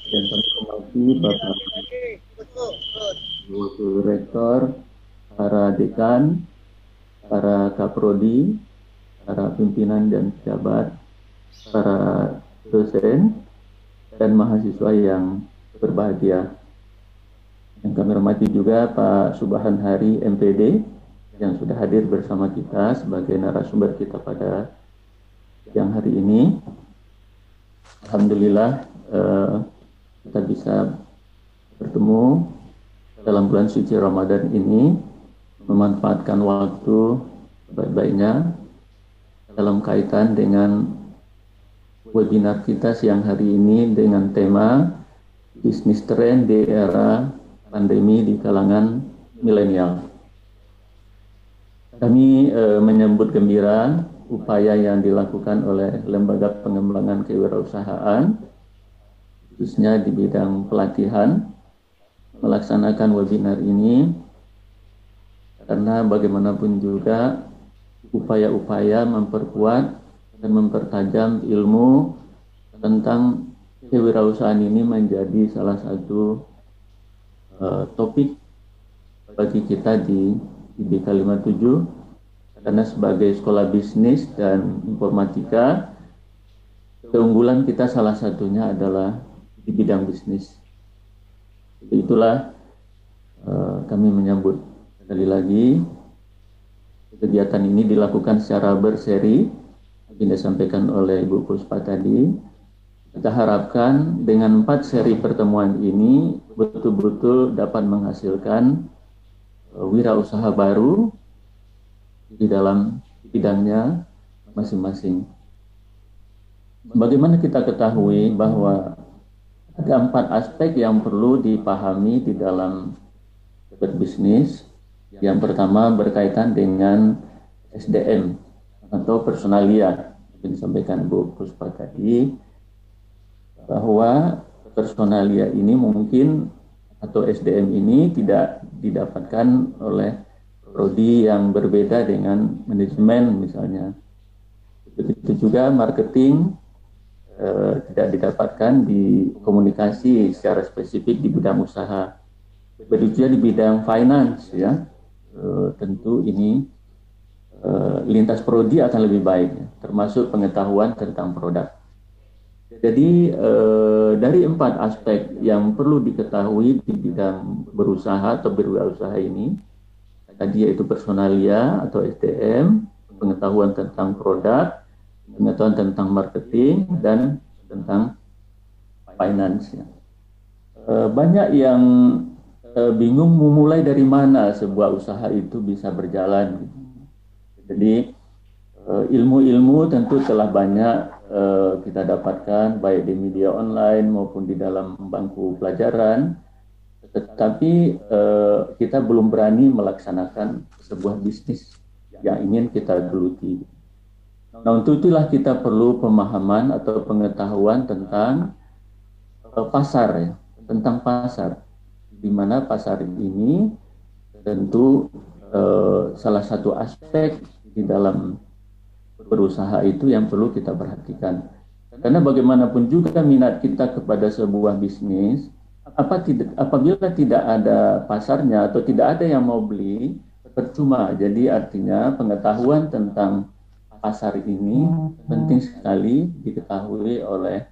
yang kami hormati Bapak Wakil Rektor, para dekan, para kaprodi, para pimpinan dan pejabat, para dosen, dan mahasiswa yang berbahagia. Yang kami hormati juga Pak Subhan Hari MPD yang sudah hadir bersama kita sebagai narasumber kita pada siang hari ini. Alhamdulillah kita bisa bertemu dalam bulan suci Ramadan ini, memanfaatkan waktu baik-baiknya dalam kaitan dengan webinar kita siang hari ini dengan tema bisnis tren di era pandemi di kalangan milenial. Kami menyambut gembira upaya yang dilakukan oleh Lembaga Pengembangan Kewirausahaan, khususnya di bidang pelatihan, melaksanakan webinar ini, karena bagaimanapun juga upaya-upaya memperkuat dan mempertajam ilmu tentang kewirausahaan ini menjadi salah satu topik bagi kita di IBK 57, karena sebagai sekolah bisnis dan informatika, keunggulan kita salah satunya adalah di bidang bisnis. Itulah kami menyambut sekali lagi kegiatan ini dilakukan secara berseri, yang disampaikan oleh Ibu Puspa tadi. Kita harapkan dengan 4 seri pertemuan ini betul-betul dapat menghasilkan wirausaha baru di dalam bidangnya masing-masing. Bagaimana kita ketahui bahwa ada 4 aspek yang perlu dipahami di dalam berbisnis. Yang pertama berkaitan dengan SDM atau personalia, yang disampaikan Bu Puspa tadi, bahwa personalia ini mungkin atau SDM ini tidak didapatkan oleh prodi yang berbeda dengan manajemen misalnya. Begitu juga marketing tidak didapatkan di komunikasi secara spesifik di bidang usaha. Begitu juga di bidang finance ya. Tentu ini lintas prodi akan lebih baik, termasuk pengetahuan tentang produk. Jadi dari 4 aspek yang perlu diketahui di bidang berusaha atau berwirausaha ini, tadi yaitu personalia atau SDM, pengetahuan tentang produk, pengetahuan tentang marketing, dan tentang finance. Banyak yang bingung memulai dari mana sebuah usaha itu bisa berjalan. Jadi ilmu-ilmu tentu telah banyak kita dapatkan baik di media online maupun di dalam bangku pelajaran, tetapi kita belum berani melaksanakan sebuah bisnis yang ingin kita geluti. Nah, untuk itulah kita perlu pemahaman atau pengetahuan tentang pasar ya, tentang pasar, di mana pasar ini tentu salah satu aspek di dalam berusaha itu yang perlu kita perhatikan. Karena bagaimanapun juga minat kita kepada sebuah bisnis, apabila tidak ada pasarnya atau tidak ada yang mau beli, percuma. Jadi artinya pengetahuan tentang pasar ini penting sekali diketahui oleh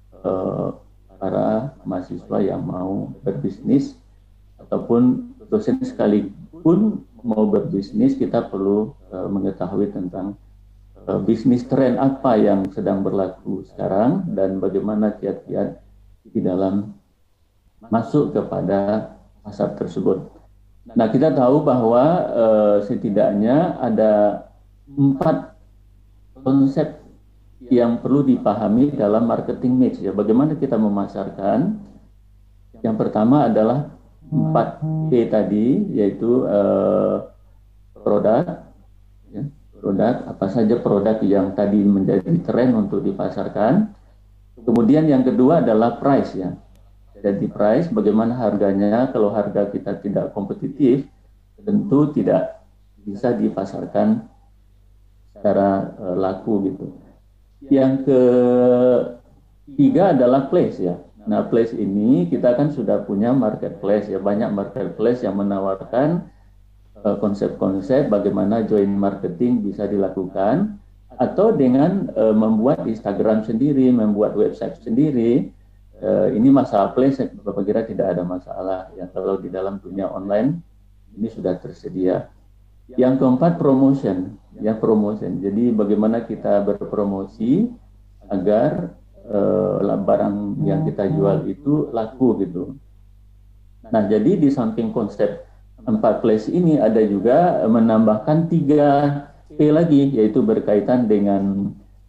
para mahasiswa yang mau berbisnis ataupun dosen sekalipun mau berbisnis, kita perlu mengetahui tentang bisnis tren apa yang sedang berlaku sekarang dan bagaimana kiat-kiat di dalam masuk kepada pasar tersebut. Nah, kita tahu bahwa setidaknya ada 4 konsep yang perlu dipahami dalam marketing mix ya. Bagaimana kita memasarkan? Yang pertama adalah 4P tadi, yaitu produk, ya, produk, apa saja produk yang tadi menjadi tren untuk dipasarkan. Kemudian yang kedua adalah price ya. Jadi price, bagaimana harganya. Kalau harga kita tidak kompetitif, tentu tidak bisa dipasarkan secara laku gitu. Yang ketiga adalah place ya. Nah, Place ini kita kan sudah punya marketplace ya, banyak marketplace yang menawarkan konsep-konsep bagaimana joint marketing bisa dilakukan atau dengan membuat Instagram sendiri, membuat website sendiri. Ini masalah Place, Bapak kira tidak ada masalah ya kalau di dalam dunia online ini sudah tersedia. Yang keempat promotion, ya promotion. Jadi bagaimana kita berpromosi agar barang yang kita jual itu laku gitu. Nah, jadi di samping konsep 4 Place ini ada juga menambahkan 3P lagi, yaitu berkaitan dengan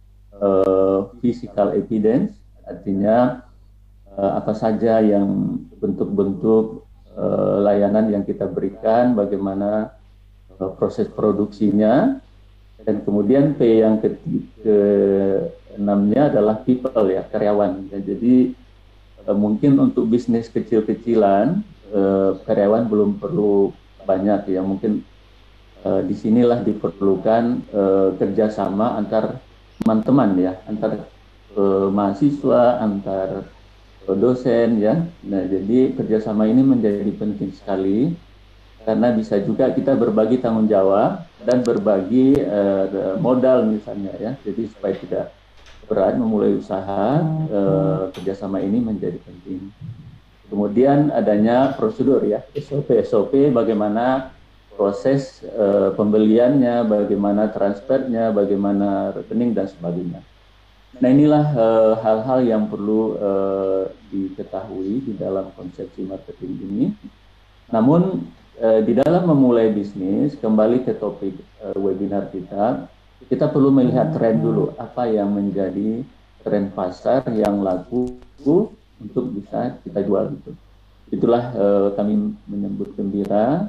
physical evidence, artinya apa saja yang bentuk-bentuk layanan yang kita berikan, bagaimana proses produksinya, dan kemudian P yang keenamnya adalah people ya, karyawan. Dan jadi mungkin untuk bisnis kecil-kecilan karyawan belum perlu banyak ya, mungkin disinilah diperlukan kerjasama antar teman-teman ya, antar mahasiswa, antar dosen ya. Nah, jadi kerjasama ini menjadi penting sekali karena bisa juga kita berbagi tanggung jawab dan berbagi modal misalnya ya. Jadi supaya tidak berat memulai usaha, kerjasama ini menjadi penting. Kemudian adanya prosedur ya, SOP bagaimana proses pembeliannya, bagaimana transfernya, bagaimana rekening dan sebagainya. Nah, inilah hal-hal yang perlu diketahui di dalam konsepsi marketing ini. Namun di dalam memulai bisnis, kembali ke topik webinar kita perlu melihat tren dulu, apa yang menjadi tren pasar yang laku untuk bisa kita jual gitu. Itulah kami menyambut gembira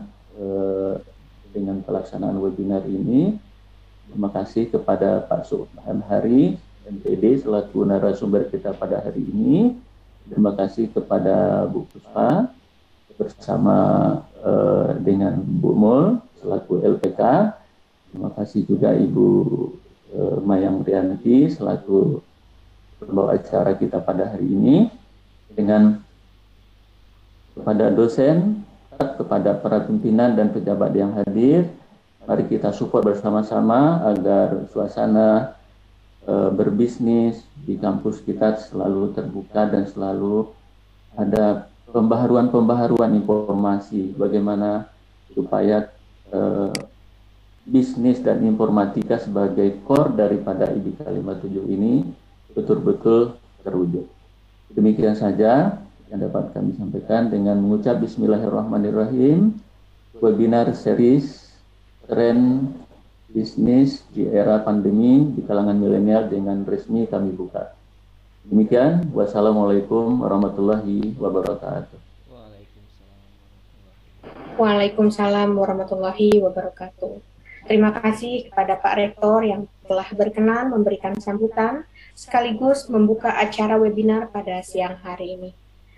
dengan pelaksanaan webinar ini. Terima kasih kepada Pak Subhan Hari, MPD, selaku narasumber kita pada hari ini. Terima kasih kepada Bu Puspa bersama dengan Bu Mul selaku LPK. Terima kasih juga Ibu Mayang Rianti selaku pembawa acara kita pada hari ini. Dengan kepada dosen, kepada para pimpinan dan pejabat yang hadir, mari kita support bersama-sama agar suasana berbisnis di kampus kita selalu terbuka dan selalu ada pembaharuan informasi bagaimana supaya bisnis dan informatika sebagai core daripada IDIK 57 ini betul-betul terwujud. Demikian saja yang dapat kami sampaikan dengan mengucap Bismillahirrahmanirrahim. Webinar series tren bisnis di era pandemi di kalangan milenial dengan resmi kami buka. Demikian, wassalamualaikum warahmatullahi wabarakatuh. Waalaikumsalam warahmatullahi wabarakatuh. Terima kasih kepada Pak Rektor yang telah berkenan memberikan sambutan sekaligus membuka acara webinar pada siang hari ini.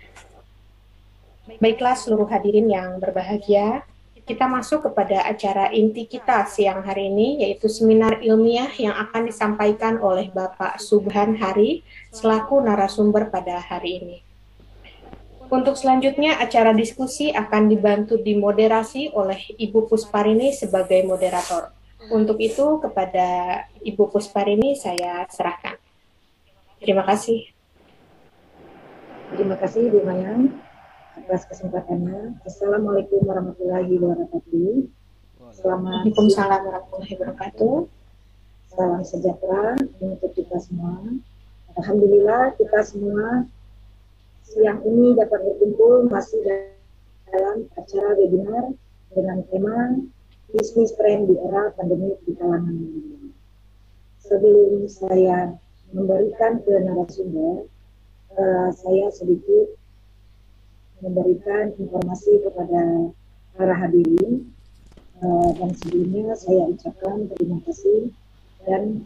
Baiklah seluruh hadirin yang berbahagia, kita masuk kepada acara inti kita siang hari ini, yaitu seminar ilmiah yang akan disampaikan oleh Bapak Subhan Hari selaku narasumber pada hari ini. Untuk selanjutnya, acara diskusi akan dibantu dimoderasi oleh Ibu Pusparini sebagai moderator. Untuk itu, kepada Ibu Pusparini saya serahkan. Terima kasih. Terima kasih, Bu Mayang, atas kesempatannya. Assalamualaikum warahmatullahi wabarakatuh. Waalaikumsalam warahmatullahi wabarakatuh. Salam sejahtera untuk kita semua. Alhamdulillah kita semua siang ini dapat berkumpul masih dalam acara webinar dengan tema bisnis tren di era pandemi di kalangan milenial. Sebelum saya memberikan ke narasumber, saya sedikit memberikan informasi kepada para hadirin, dan sebelumnya saya ucapkan terima kasih dan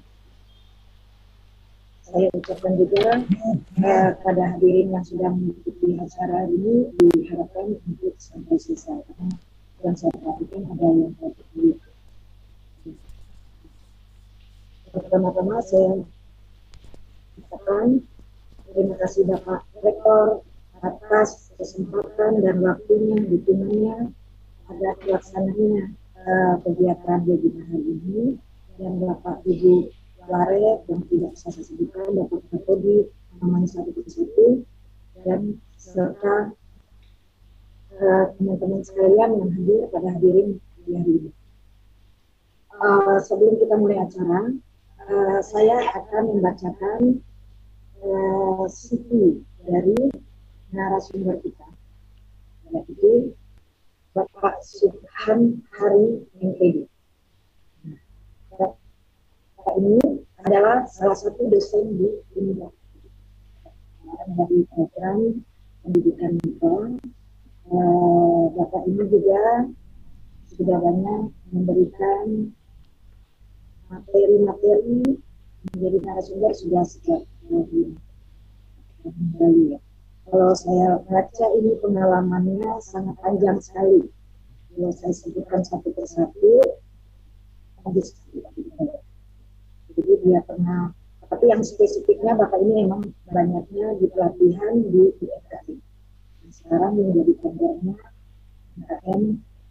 saya ucapkan juga pada hadirin yang sudah mengikuti acara ini diharapkan untuk sampai selesai. Dan saya perhatikan ada yang tertutup. Pertama-tama saya ucapkan Terima kasih Bapak Rektor atas kesempatan dan waktunya, dukungannya agar pelaksananya kegiatan webinar hari ini, dan Bapak Ibu Waret yang tidak bisa saya sebutkan, Bapak Kapodi namanya satu persatu, dan serta teman-teman sekalian yang hadir pada hadirin di hari ini. Sebelum kita mulai acara, saya akan membacakan CV dari narasumber kita, yaitu Bapak Subhan Hari MPD. Bapak ini adalah salah satu dosen di Universitas dari program pendidikan kita. Bapak ini juga sudah banyak memberikan materi-materi menjadi narasumber sudah sejak kembali ya. Kalau saya baca ini pengalamannya sangat panjang sekali. Kalau saya sebutkan satu persatu, habis. Jadi dia pernah, tapi yang spesifiknya Bapak ini memang banyaknya di pelatihan di IFKI. Sekarang menjadi kadernya UMKM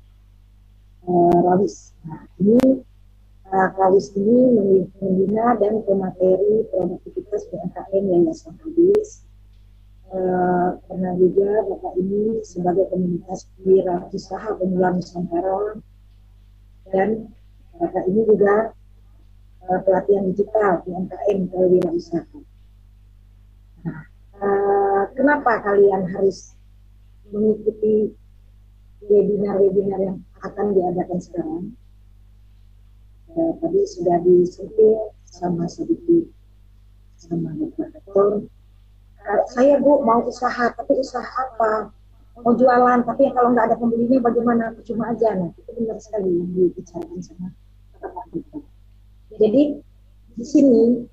Rawis. Nah, ini Rawis ini membina dan pemateri produktivitas UMKM Yayasan Rawis. Pernah juga Bapak ini sebagai komunitas wirausaha pemula Nusantara, dan Bapak ini juga pelatihan digital UMKM kewirausahaan. Nah, kenapa kalian harus mengikuti webinar-webinar yang akan diadakan sekarang? Tadi sudah disentil sama sedikit sama Bapak Rektor. Saya Bu mau usaha, tapi usaha apa? Mau jualan, tapi kalau nggak ada pembelinya bagaimana? Cuma aja. Nah, itu benar sekali yang dibicarakan sama Bapak Rektor. Jadi di sini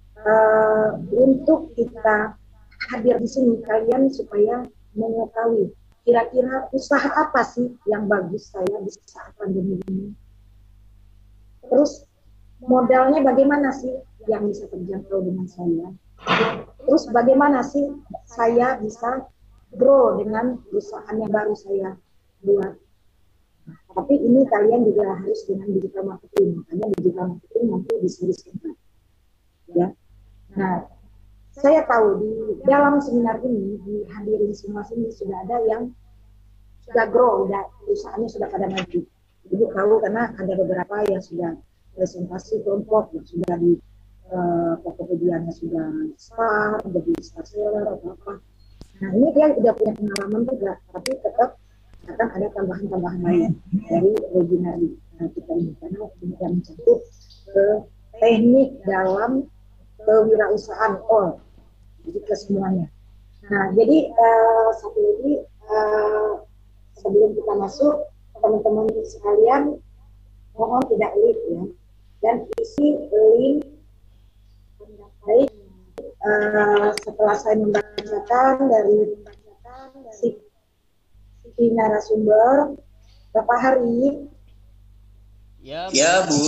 untuk kita hadir di sini kalian supaya mengetahui kira-kira usaha apa sih yang bagus saya di saat pandemi ini. Terus modalnya bagaimana sih yang bisa terjangkau dengan saya? Terus bagaimana sih saya bisa grow dengan perusahaan yang baru saya buat? Nah, tapi ini kalian juga harus dengan digital marketing. Makanya digital marketing nanti disebutkan. Ya. Nah, saya tahu di dalam seminar ini dihadirin semua sini sudah ada yang sudah grow, perusahaannya sudah pada maju. Ibu tahu karena ada beberapa yang sudah presentasi kelompok yang sudah di Tokopedia-nya sudah start, jadi star seller atau apa. Nah ini dia sudah punya pengalaman juga, tapi tetap akan ada tambahan-tambahan lain dari webinar kita ini karena kita mencakup teknik dalam kewirausahaan all, jadi ke semuanya. Nah jadi satu lagi sebelum kita masuk, teman-teman sekalian mohon tidak lip ya, dan isi link. Baik, setelah saya membacakan dari si narasumber, Bapak Hari. Ya, Bu.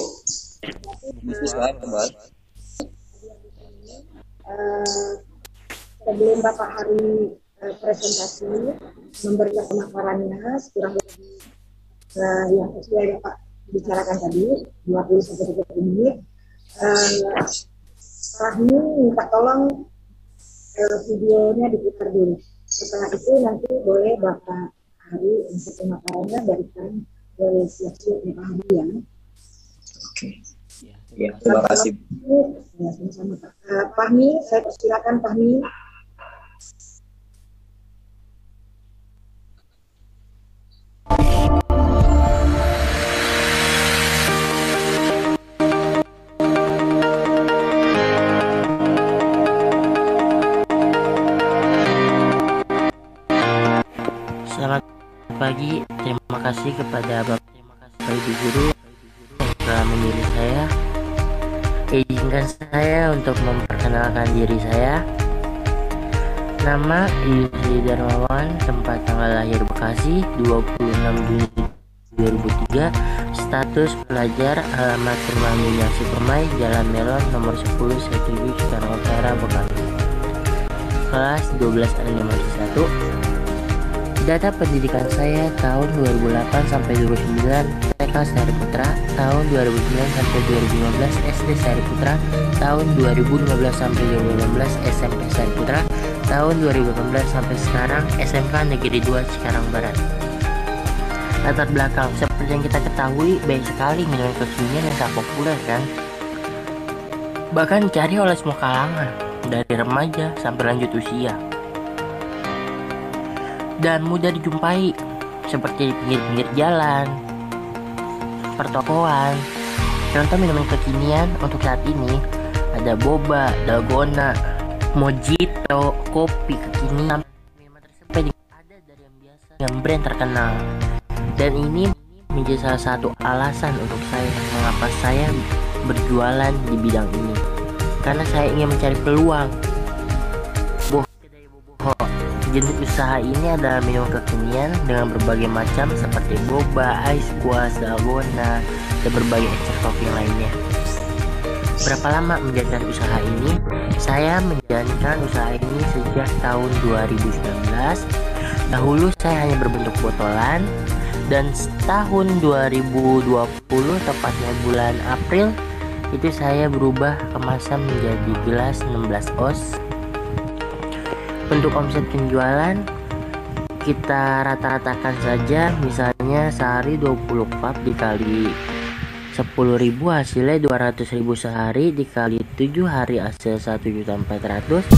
Sebelum Bapak Hari presentasi, memberikan pemaparannya sekurang lebih yang sesuai Bapak bicarakan tadi, 20-30 menit. Kami minta tolong videonya diputar dulu. Setelah itu nanti boleh Bapak Hari untuk pemaparannya dari sekarang boleh siap-siap ya Pak Hari ya. Oke. Ya, terima kasih. Ya, sama-sama Pak. Fahmi, saya persilakan Fahmi. Selamat pagi, terima kasih kepada Bapak Ibu Guru yang telah memilih saya. Izinkan saya untuk memperkenalkan diri saya. Nama Yusri Darmawan, tempat tanggal lahir Bekasi 26 Juni 2003, status pelajar, alamat rumah Minyasi Permai, Jalan Melon nomor 10 17 Cikarang Utara, Bekasi. kelas 12 animasi 1. Data pendidikan saya tahun 2008 sampai 2009 TK Sari Putra, tahun 2009 sampai 2015 SD Sari Putra, tahun 2015 sampai 2016 SMP Sari Putra, tahun 2018 sampai sekarang SMK Negeri 2 Cikarang Barat. Latar belakang seperti yang kita ketahui, banyak sekali minuman kekinian yang sangat populer kan, bahkan dicari oleh semua kalangan dari remaja sampai lanjut usia, dan mudah dijumpai seperti di pinggir-pinggir jalan, pertokoan. Contoh minuman kekinian untuk saat ini ada boba, dalgona, mojito, kopi kekinian. Minuman tersebut ada dari yang biasa dengan brand terkenal, dan ini menjadi salah satu alasan untuk saya mengapa saya berjualan di bidang ini, karena saya ingin mencari peluang. Kedai Boboho, jenis usaha ini adalah minuman kekinian dengan berbagai macam seperti boba, ice squash, dalgona, dan berbagai ekstrak topping lainnya. Berapa lama menjalankan usaha ini? Saya menjalankan usaha ini sejak tahun 2019. Dahulu saya hanya berbentuk botolan, dan tahun 2020 tepatnya bulan April itu saya berubah kemasan menjadi gelas 16 oz. Untuk omset penjualan kita rata-ratakan saja, misalnya sehari 20 cup dikali 10.000 hasilnya 200.000 sehari, dikali 7 hari hasil 1.400.000.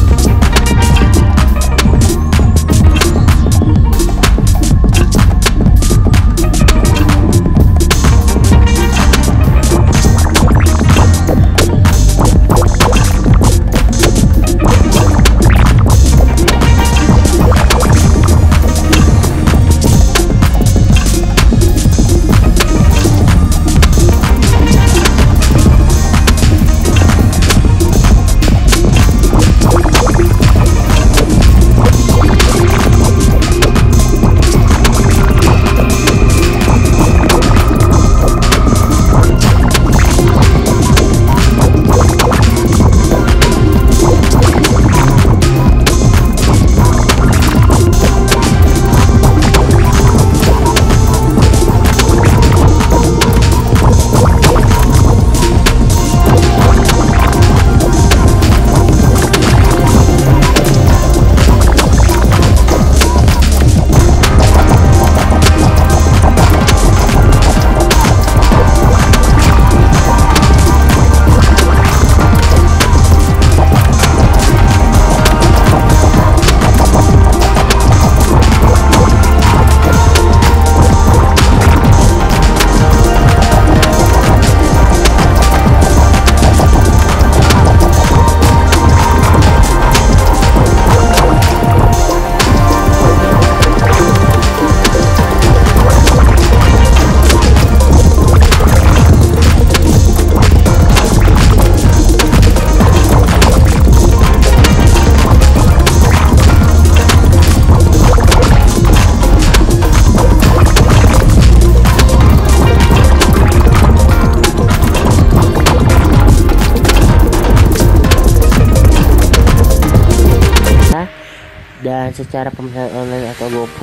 Dan secara pemesanan online atau GoFood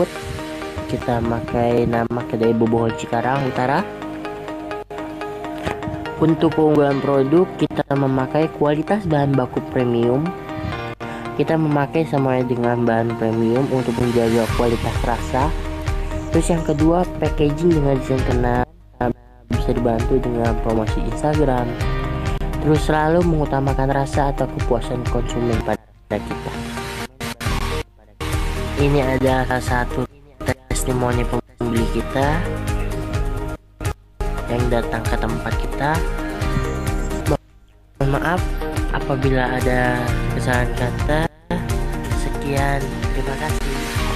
kita pakai nama kedai Boboho Cikarang Utara. Untuk keunggulan produk, kita memakai kualitas bahan baku premium. Kita memakai semuanya dengan bahan premium untuk menjaga kualitas rasa. Terus yang kedua, packaging dengan desain kena bisa dibantu dengan promosi Instagram. Terus selalu mengutamakan rasa atau kepuasan konsumen pada kita. Ini ada salah satu testimoni pembeli kita yang datang ke tempat kita. Mohon maaf apabila ada kesalahan kata. Sekian, terima kasih.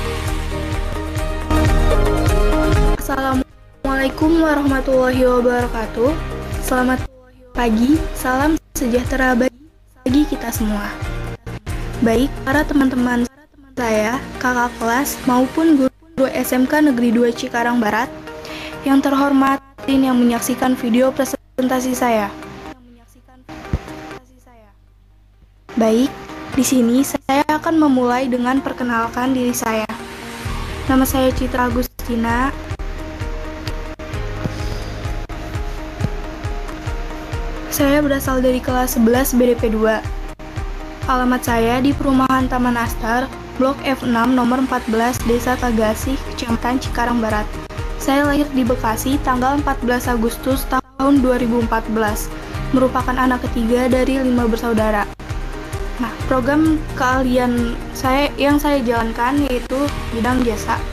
Assalamualaikum warahmatullahi wabarakatuh. Selamat pagi, salam sejahtera bagi kita semua. Baik, para teman-teman saya, kakak kelas maupun guru SMK Negeri 2 Cikarang Barat yang terhormat yang menyaksikan video presentasi saya. Baik, di sini saya Saya akan memulai dengan perkenalkan diri saya. Nama saya Citra Agustina. Saya berasal dari kelas 11 BDP 2. Alamat saya di Perumahan Taman Astar, Blok F6 nomor 14, Desa Tagasih, Kecamatan Cikarang Barat. Saya lahir di Bekasi tanggal 14 Agustus tahun 2014, merupakan anak ketiga dari 5 bersaudara. Nah, program keahlian yang saya jalankan yaitu bidang jasa.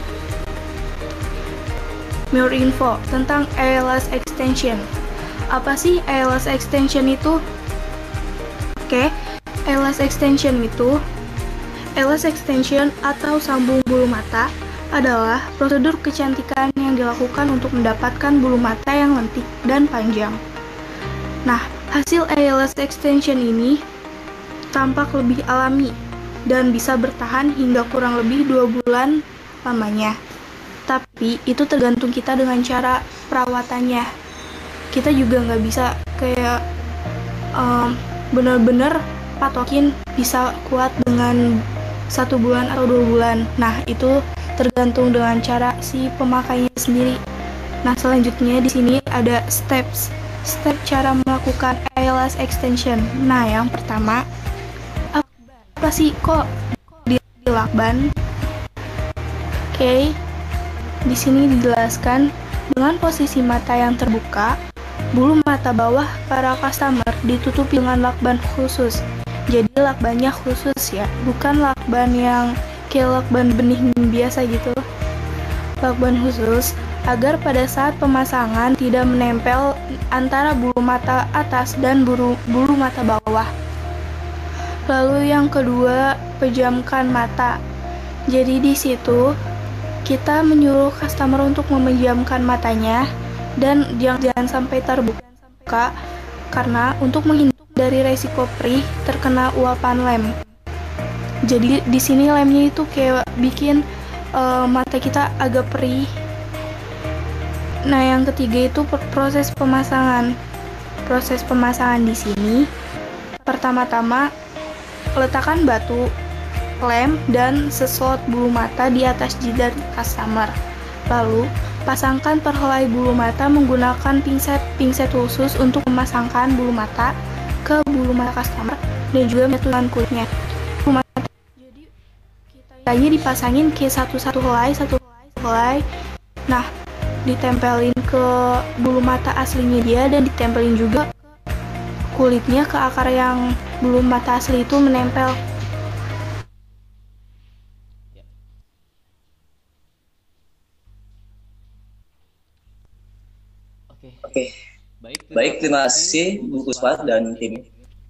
More info tentang ALS Extension. Apa sih ALS Extension itu? Oke, ALS Extension atau sambung bulu mata adalah prosedur kecantikan yang dilakukan untuk mendapatkan bulu mata yang lentik dan panjang. Nah, hasil ALS Extension ini tampak lebih alami dan bisa bertahan hingga kurang lebih 2 bulan lamanya. Tapi itu tergantung kita dengan cara perawatannya. Kita juga nggak bisa kayak benar-benar patokin bisa kuat dengan 1 bulan atau 2 bulan. Nah, itu tergantung dengan cara si pemakainya sendiri. Nah, selanjutnya di sini ada step cara melakukan ALS extension. Nah, yang pertama, apa sih kok dilakban? Oke, di sini dijelaskan dengan posisi mata yang terbuka, bulu mata bawah para customer ditutupi dengan lakban khusus. Jadi lakbannya khusus ya, bukan lakban yang kayak lakban benih biasa gitu. Lakban khusus agar pada saat pemasangan tidak menempel antara bulu mata atas dan bulu mata bawah. Lalu yang kedua, pejamkan mata. Jadi di situ kita menyuruh customer untuk memejamkan matanya dan jangan sampai terbuka karena untuk menghindari dari resiko perih terkena uapan lem. Jadi di sini lemnya itu kayak bikin mata kita agak perih. Nah, yang ketiga itu proses pemasangan. Proses pemasangan di sini pertama-tama letakkan batu, lem, dan seslot bulu mata di atas jidat customer. Lalu, pasangkan perhelai bulu mata menggunakan pinset khusus untuk memasangkan bulu mata ke bulu mata customer dan juga menyatukan kulitnya. Bulu mata, jadi kitanya dipasangin ke satu helai. Nah, ditempelin ke bulu mata aslinya dia dan ditempelin juga kulitnya ke akar yang bulu mata asli itu menempel. Oke. Baik, terima kasih Bu Puspa dan tim.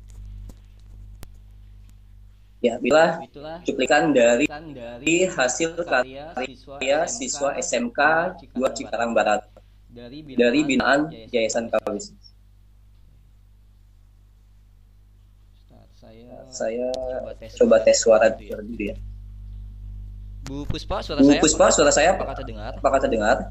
Ya, bila cuplikan dari hasil karya siswa SMK 2 Cikarang Barat dari binaan Yayasan Kawis. Saya coba tes suara dulu ya. Bu Puspa, suara saya apakah terdengar?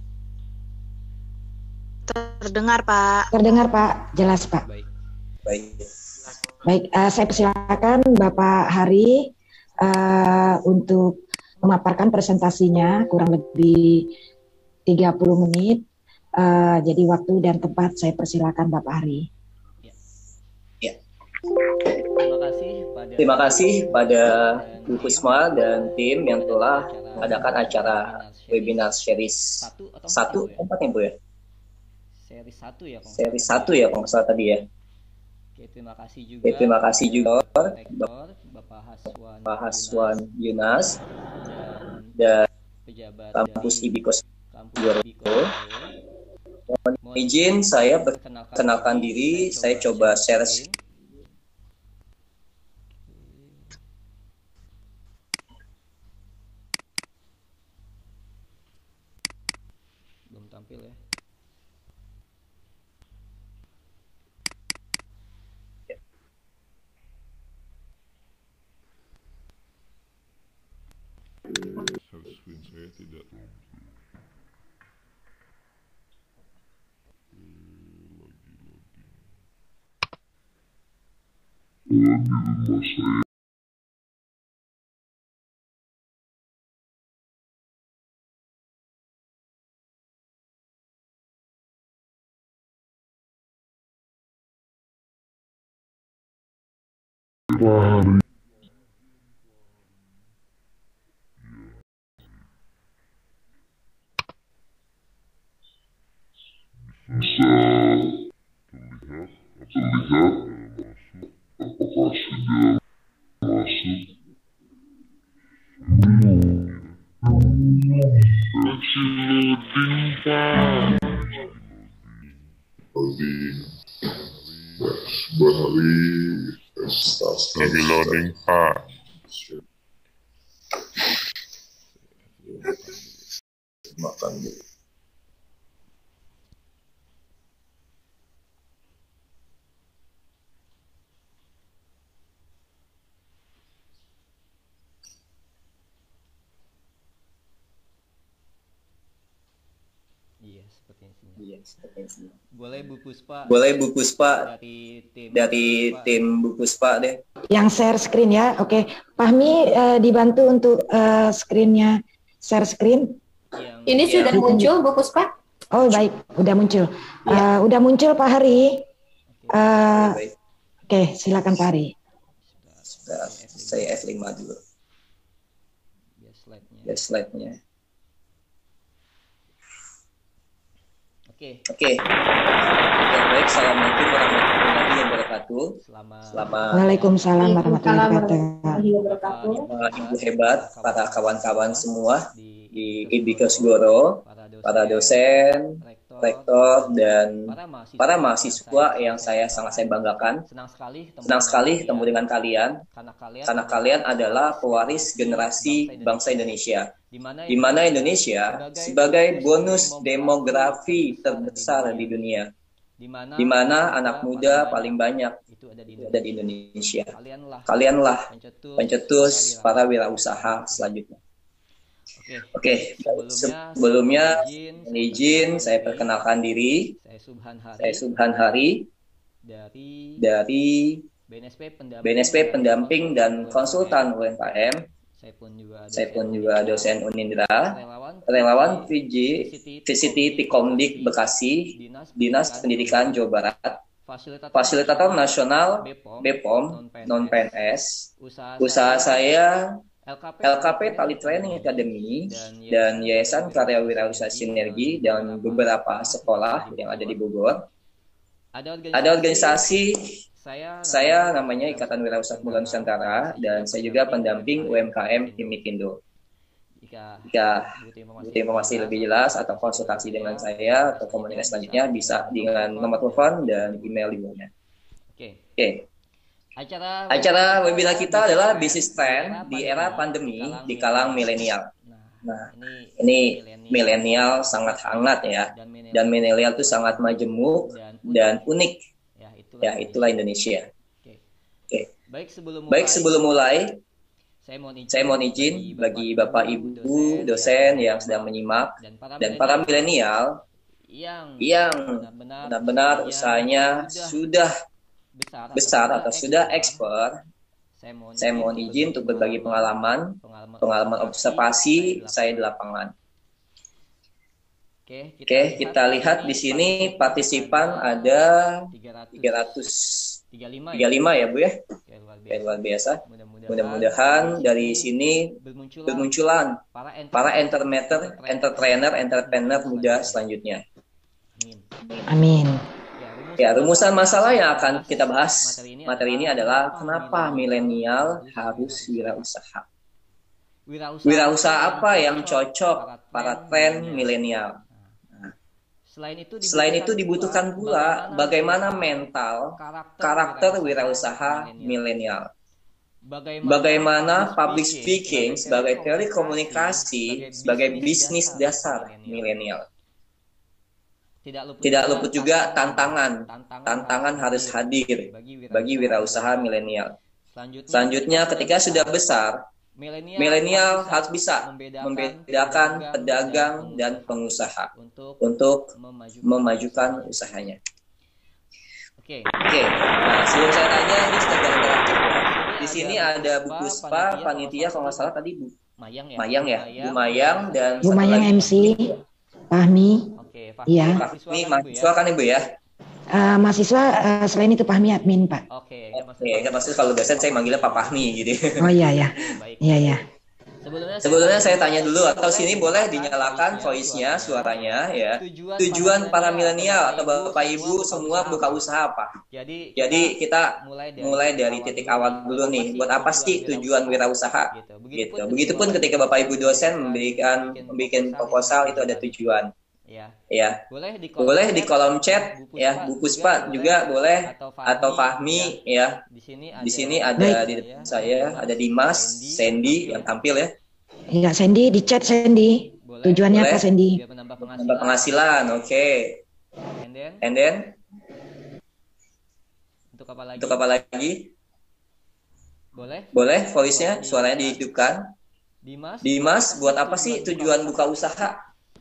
Terdengar, Pak. Terdengar, Pak. Jelas, Pak. Baik, saya persilakan Bapak Hari untuk memaparkan presentasinya kurang lebih 30 menit. Jadi waktu dan tempat saya persilakan Bapak Hari. Ya. Terima kasih pada Bu Puspa dan tim yang telah mengadakan acara webinar series 1 tempat ya Bu ya? Seri 1 ya kalau nggak salah tadi ya. Oke, terima kasih juga Bapak Haswan Yunas dan kampus IBIKOS Purworejo. Mohon izin saya perkenalkan diri, saya coba share. Belum tampil ya. Screen saya tidak lagi loading. Lagi loading Pak. Makan dulu. Iya, sepertinya. Iya, sepertinya. Boleh Bu Puspa. Boleh Bu Puspa dari tim Bu Puspa deh. Yang share screen ya, oke. Fahmi dibantu untuk screennya, share screen. Ini sudah muncul Bu Puspa? Oh baik, udah muncul. Ya. Udah muncul Pak Hari. Baik. Oke, silakan Pak Hari. Sudah, saya F5 dulu. Ya, slide-nya. Oke. Ya, baik, assalamualaikum warahmatullahi wabarakatuh. Selamat Waalaikumsalam warahmatullahi wabarakatuh. Ibu hebat, para kawan-kawan semua di IBKES Goro, para dosen, rektor, dan para mahasiswa yang saya banggakan. Senang sekali ketemu dengan kalian, karena kalian adalah pewaris generasi bangsa Indonesia, di mana Indonesia sebagai bonus demografi terbesar di dunia, di mana anak muda paling banyak ada di Indonesia. Kalianlah pencetus para wirausaha selanjutnya. Oke, sebelumnya izin saya perkenalkan diri. Saya Subhan Hari dari BNSP Pendamping dan Konsultan UMKM. Saya pun juga dosen Unindra, relawan VCT Tikomdik Bekasi, Dinas Pendidikan Jawa Barat, fasilitator nasional BPOM non-PNS. Usaha saya LKP Tali Training Academy dan Yayasan Karya Wirausaha Sinergi dan beberapa sekolah yang ada di Bogor. Ada organisasi saya namanya Ikatan Wirausaha Pemuda Nusantara, dan saya juga pendamping UMKM Himikindo. Jika butuh informasi lebih jelas atau konsultasi dengan saya atau komunikasi selanjutnya bisa dengan nomor telepon dan email di bawahnya. Oke. Acara webinar kita adalah bisnis trend di era pandemi di kalangan milenial. Nah, ini milenial sangat hangat ya, dan milenial itu sangat majemuk dan unik. Ya, itulah Indonesia. Oke. Baik, sebelum mulai, saya mohon izin bagi Bapak Ibu dosen yang sedang menyimak dan para milenial yang benar-benar usahanya sudah besar atau sudah ekspor. Saya mohon izin untuk berbagi pengalaman observasi saya di lapangan. Oke, kita lihat di sini partisipan ada 335 ya Bu ya. Luar biasa. Mudah-mudahan dari sini bermunculan para entrepreneur muda selanjutnya. Amin. Ya, rumusan masalah yang akan kita bahas materi ini adalah kenapa milenial harus wirausaha. Wirausaha apa yang cocok para tren milenial? Selain itu dibutuhkan pula bagaimana mental, karakter wirausaha milenial. Bagaimana public speaking sebagai teori komunikasi sebagai bisnis dasar milenial. Tidak luput juga tantangan harus hadir bagi wirausaha milenial. Selanjutnya, ketika sudah besar, milenial harus bisa membedakan pedagang dan pengusaha untuk memajukan usahanya. Oke. Nah, sebelum saya tanya, ini sedang interaktif ya. Di sini ada Bu Puspa, panitia kalau nggak salah tadi Bu Mayang ya, Bu Mayang dan Bu Mayang MC, Fahmi. Iya. Ini mahasiswa kan Ibu ya? Mahasiswa selain itu Fahmi admin, Pak. Oke, Oke, maksudnya kalau dosen saya manggilnya Pak Fahmi gitu. Oh iya ya. Baik. Iya ya. Sebelumnya saya tanya dulu, atau sini boleh dinyalakan voice-nya, suaranya ya. Tujuan para milenial atau Bapak Ibu semua buka usaha apa? Jadi kita mulai dari titik awal dulu nih. Buat apa sih tujuan wirausaha? Gitu. Begitupun ketika Bapak Ibu dosen membuat proposal itu ada tujuan. Ya. Boleh di kolom chat ya, Bu Puspa juga boleh, atau Fahmi ya. Di sini ada di depan saya ada Dimas, Sandy yang tampil ya. Iya, Sandy di chat Sandy. Tujuannya Boleh. apa Sandy? Menambah penghasilan, oke. And then untuk apa lagi? Boleh voice-nya, suaranya dihidupkan. Dimas, buat apa sih tujuan buka usaha?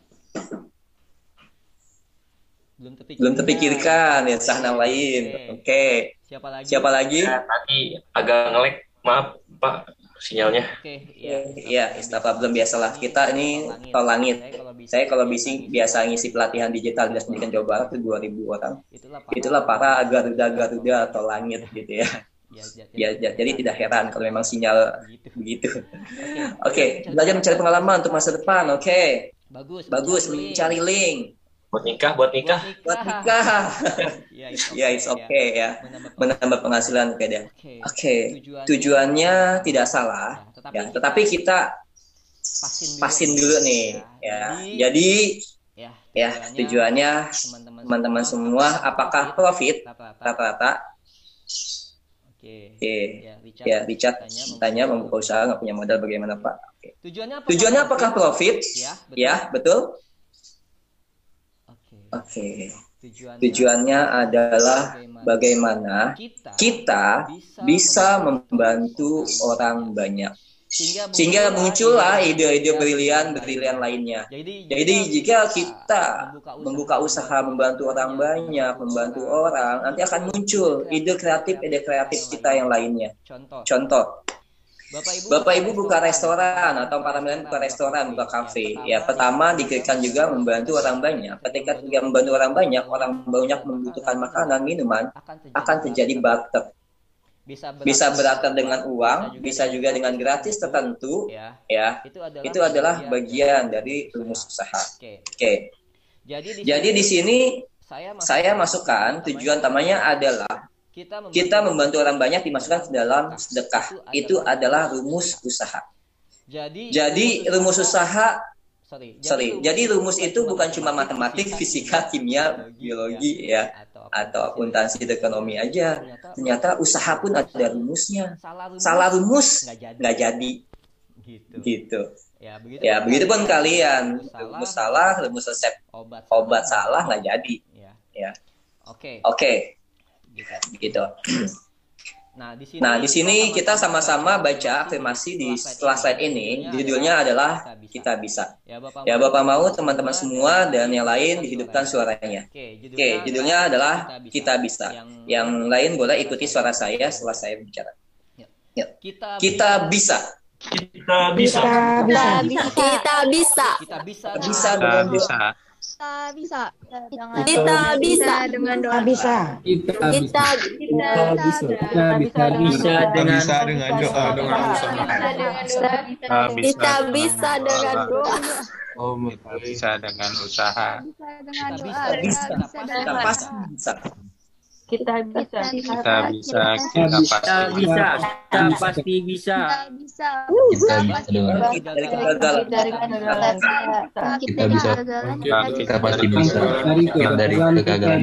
Belum terpikirkan ya, sahna lain. Oke. Siapa lagi? Tadi agak nge-lag, maaf Pak sinyalnya. Iya, belum biasalah. Kita ini tol langit. Saya kalau biasa ngisi pelatihan digital Dinas Pendidikan Jawa Barat itu 2.000 orang. Itulah para Garuda tol langit gitu ya. Ya, jadi tidak heran kalau memang sinyal begitu. Oke, belajar mencari pengalaman untuk masa depan. Oke. Bagus, mencari link. Buat nikah. Ya, it's okay ya. Menambah penghasilan kayak dia. Oke. Tujuannya tidak salah ya, tetapi kita pasin dulu nih ya. Jadi ya, tujuannya teman-teman semua apakah profit rata-rata? Oke. Ya, Richard tanya membuka usaha nggak punya modal bagaimana Pak? Oke. Tujuannya apakah profit? Ya, betul. Oke. Tujuannya adalah bagaimana kita bisa membantu orang banyak. Sehingga muncullah ide-ide brilian lainnya. Jadi jika kita membuka usaha membantu orang banyak, membantu orang, nanti akan muncul ide kreatif kita yang lainnya. Contoh, Bapak Ibu buka restoran atau para milenial buka restoran, buka kafe. Ya, pertama dikirakan juga membantu orang banyak. Ketika juga membantu orang banyak membutuhkan makanan, minuman, akan terjadi barter. Bisa barter dengan uang, bisa juga dengan gratis tertentu. Ya, itu adalah bagian dari rumus usaha. Oke. Jadi di sini saya masukkan tujuan utamanya adalah kita membantu orang banyak dimasukkan ke dalam sedekah. Itu adalah rumus usaha. Jadi rumus usaha, jadi rumus itu bukan cuma matematik, fisika, kimia, biologi ya, atau akuntansi ekonomi aja. Ternyata usaha pun ada rumusnya. Salah rumus nggak jadi. Gitu. Ya, begitu pun kalian. Rumus salah, rumus resep obat salah nggak jadi. Ya. Oke. Gitu. Nah, di sini kita sama-sama baca afirmasi di setelah slide ini. Judulnya adalah Kita Bisa. Ya, Bapak mau teman-teman semua dan yang lain dihidupkan suaranya. Oke, judulnya adalah Kita Bisa. Yang lain boleh ikuti suara saya setelah saya bicara. Yuk. Kita bisa. Kita bisa. Kita bisa. Dengan doa. Kita bisa dengan doa. Kita bisa dengan doa dengan usaha. Kita bisa dengan doa. Bisa dengan usaha. Kita bisa. Kita pasti bisa. Dari kegagalan.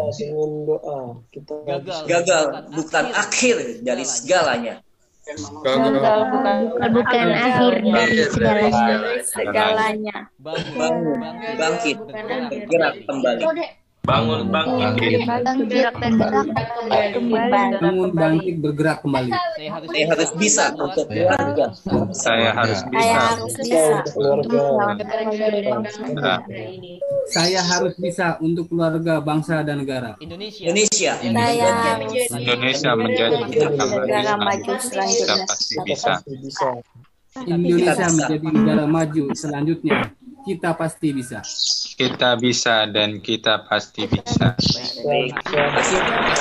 Gagal bukan akhir dari segalanya. Bukan akhir dari segalanya. Bangkit, bergerak kembali. Bangun bangkit bergerak kembali. Saya harus bisa untuk keluarga. Saya harus bisa untuk keluarga, bangsa dan negara. Indonesia menjadi negara maju selanjutnya. Indonesia menjadi negara maju selanjutnya. Kita pasti bisa. Kita bisa dan kita pasti bisa. Baik, terima kasih.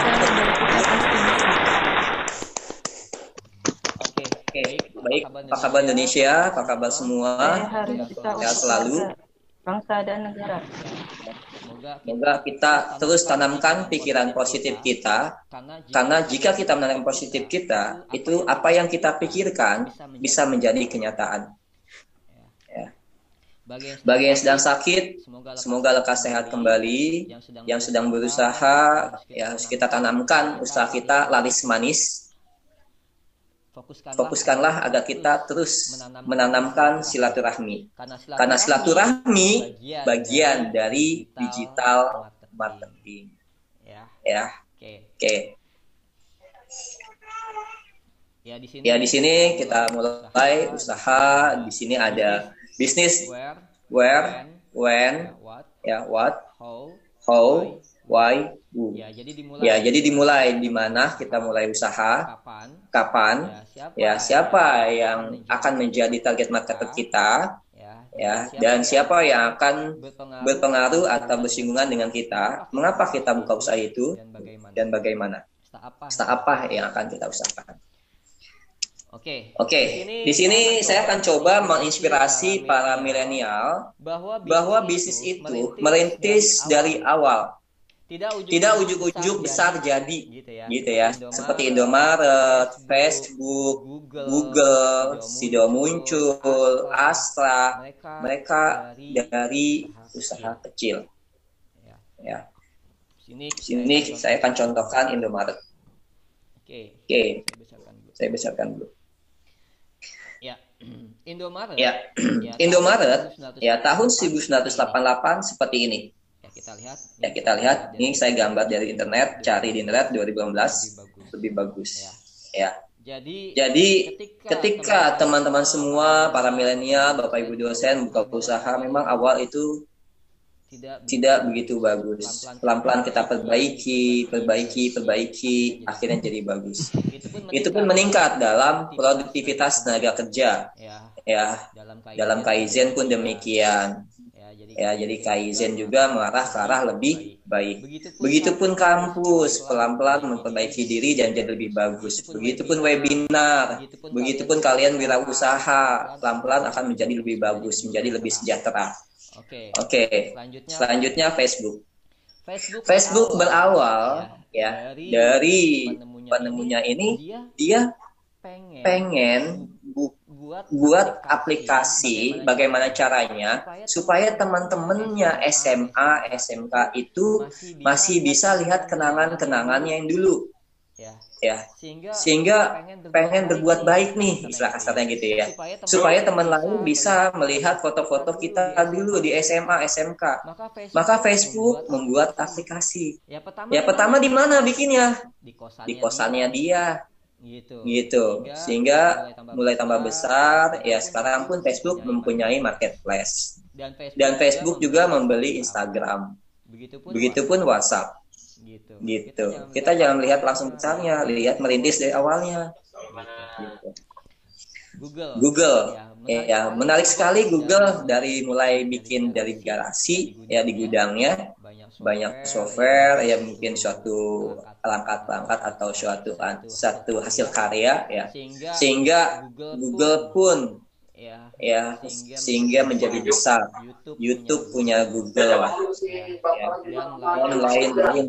Oke, baik. Apa kabar Indonesia? Apa kabar semua? Sehat selalu. Bangsa dan negara. Semoga kita terus tanamkan pikiran positif kita, karena jika kita menanamkan positif kita, itu apa yang kita pikirkan bisa menjadi kenyataan. Ya. Bagi yang sedang sakit, semoga lekas sehat kembali. Yang sedang berusaha, ya harus kita tanamkan usaha kita laris manis. Fokuskanlah agar kita terus menanamkan silaturahmi. Karena silaturahmi bagian dari digital marketing. Ya. Oke. Ya, di sini kita mulai usaha. Di sini ada bisnis, where, when, ya, what, how, why, who. Ya, jadi dimulai di mana kita mulai usaha, kapan, ya, siapa yang akan menjadi target market kita, ya, dan siapa yang akan berpengaruh atau bersinggungan dengan kita, mengapa kita buka usaha itu, dan bagaimana, start apa yang akan kita usahakan. Oke, di sini saya akan coba menginspirasi para milenial bahwa bisnis itu merintis dari awal. Tidak ujuk-ujuk besar jadi, gitu ya. Seperti Indomaret, Facebook, Google, Sido Muncul, Astra, mereka dari usaha kecil. Ya. Sini saya akan contohkan Indomaret. Oke, saya besarkan dulu. Indomaret, ya, tahun 1988 seperti ini. Ya, kita lihat, ini saya gambar dari internet, cari di internet 2015 lebih bagus. Ya. Jadi ketika teman-teman semua para milenial, Bapak Ibu dosen buka usaha, memang awal itu tidak begitu bagus. Pelan-pelan kita perbaiki, akhirnya jadi bagus. Itu pun meningkat dalam produktivitas tenaga kerja. Ya, dalam Kaizen pun demikian. Ya, jadi Kaizen juga mengarah ke arah lebih baik. Begitupun kampus pelan-pelan memperbaiki diri dan jadi lebih bagus. Begitupun webinar, begitupun kalian wirausaha pelan-pelan akan menjadi lebih bagus, menjadi lebih sejahtera. Oke. Selanjutnya Facebook. Facebook berawal ya dari penemunya ini, dia pengen buat aplikasi bagaimana caranya supaya teman-temannya SMA, SMK itu masih bisa lihat kenangan-kenangannya yang dulu. Ya, sehingga pengen berbuat baik nih, istilah kasarnya gitu ya, supaya teman lain bisa melihat foto-foto kita dulu di SMA, SMK. Maka Facebook membuat aplikasi. Ya, pertama di mana bikinnya? Di kosannya dia. Gitu. Sehingga mulai tambah besar, ya sekarang pun Facebook mempunyai marketplace. Dan Facebook juga membeli Instagram. Begitupun WhatsApp. Gitu. Kita jangan lihat langsung besarnya, lihat merintis dari awalnya. Gitu. Google, ya menarik sekali Google, dari mulai bikin dari garasi ya di gudangnya, banyak software ya, mungkin suatu perangkat atau suatu hasil karya ya, sehingga Google pun ya sehingga menjadi besar. YouTube punya Google lah, ya, dan lain-lain.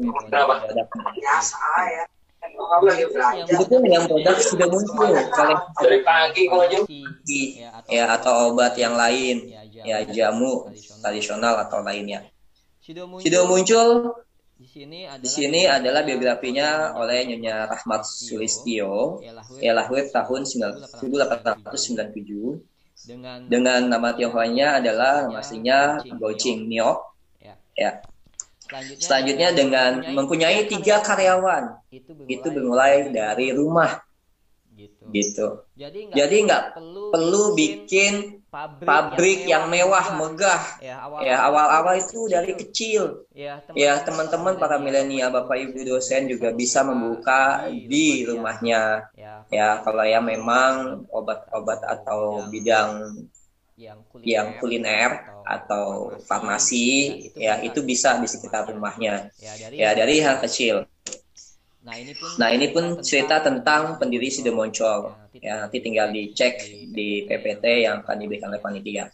Itu pun yang produk sudah muncul dari pagi ya, atau obat yang lain ya, jamu tradisional atau lainnya. Sudah muncul. Di sini adalah biografinya oleh Nyonya Rahmat Sulistyo, ya lahir tahun 1897. Dengan nama Tionghoanya adalah aslinya Gouching Niok. Ya. Selanjutnya dengan mempunyai 3 karyawan. Itu bermulai dari rumah. Gitu. Jadi nggak perlu bikin pabrik yang mewah, megah. Ya, awal-awal itu dari kecil. Ya, teman-teman para milenial, Bapak Ibu dosen juga bisa membuka di rumahnya. Ya, kalau yang memang obat-obat atau bidang yang kuliner atau farmasi, ya itu bisa di sekitar rumahnya. Ya dari hal kecil. Nah ini pun cerita tentang pendiri Sidomoncol. Ya nanti tinggal dicek di PPT yang akan diberikan oleh panitia.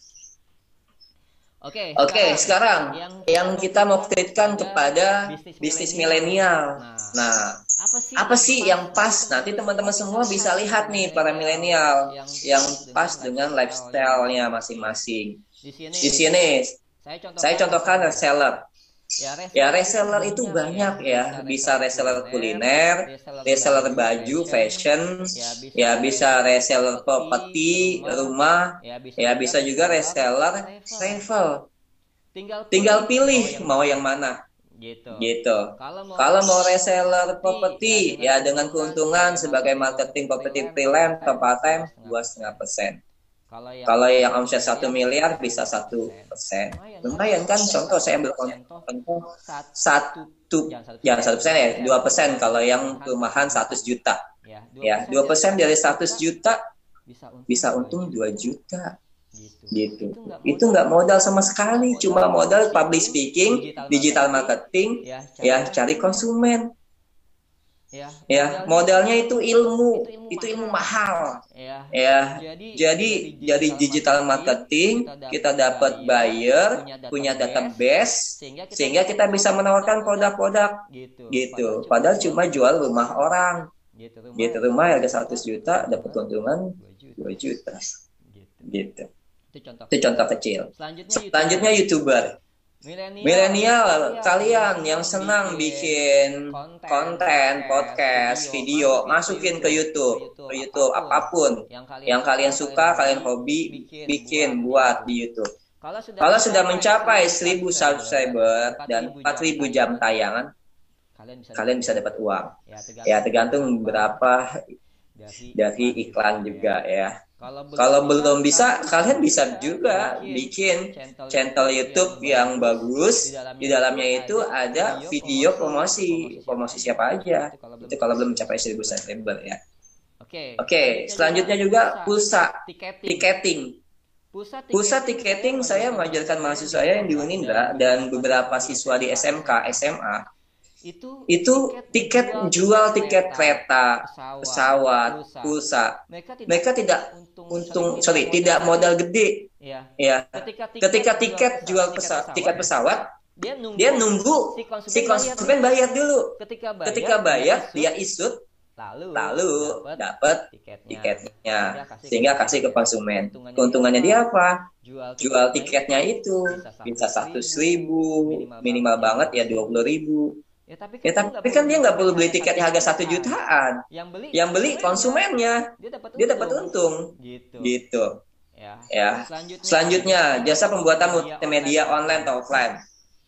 Oke, sekarang yang kita mau kaitkan kepada bisnis milenial. Nah, apa sih yang pas? Nanti teman-teman semua bisa lihat nih para milenial yang pas dengan lifestyle-nya masing-masing. Di sini saya contohkan reseller. Ya reseller itu banyak ya, bisa reseller kuliner, reseller baju, fashion, ya bisa reseller properti, rumah, ya bisa juga reseller travel. Tinggal pilih mau yang mana. Gitu. Kalau mau reseller properti, ya dengan keuntungan sebagai marketing properti freelance atau part time 2,5%. Kalau yang omset 1 miliar bisa 1%. Lumayan kan? Contoh saya ambil contoh 1%, ya 2%. Kalau yang perumahan 100 juta, ya 2% dari 100 juta bisa untung 2 juta. Gitu. Itu nggak modal sama sekali, cuma modal public speaking, digital marketing, ya cari konsumen. Ya modalnya itu ilmu mahal. Ya jadi dari digital marketing kita dapat buyer, punya database, sehingga kita bisa menawarkan produk-produk gitu. Padahal cuma jual rumah orang. Gitu, rumah harga 100 juta dapat keuntungan 2 juta. Gitu. Itu contoh kecil. Selanjutnya YouTuber. Milenial kalian yang senang bikin konten, podcast, video, masukin ke YouTube apapun yang kalian suka, kalian hobi, buat di YouTube. Kalau sudah mencapai 1000 subscriber dan 4000 jam tayangan, kalian bisa dapat uang. Ya tergantung berapa dari iklan juga ya. Kalau belum bisa, kalian bisa juga bikin channel YouTube yang bagus. Di dalamnya itu ada video promosi siapa aja. Itu kalau belum mencapai 1000 subscriber ya. Oke, selanjutnya juga pulsa tiketing. Pulsa tiketing saya mengajarkan mahasiswa saya yang di Unindra dan beberapa siswa di SMK, SMA. Itu jual tiket kereta, pesawat, pulsa. Mereka tidak tidak modal gede. Ya. Ketika tiket jual tiket pesawat, dia nunggu si konsumen bayar dulu. Ketika bayar, dia isut, lalu dapat tiketnya, sehingga kasih ke konsumen. Keuntungannya dia apa? Jual tiketnya itu bisa 100.000, minimal banget ya 20.000. Ya, tapi kan dia nggak perlu beli tiketnya harga 1 jutaan. Yang beli konsumennya, dia dapat untung. Gitu. Ya. Selanjutnya jasa pembuatan multimedia online atau offline.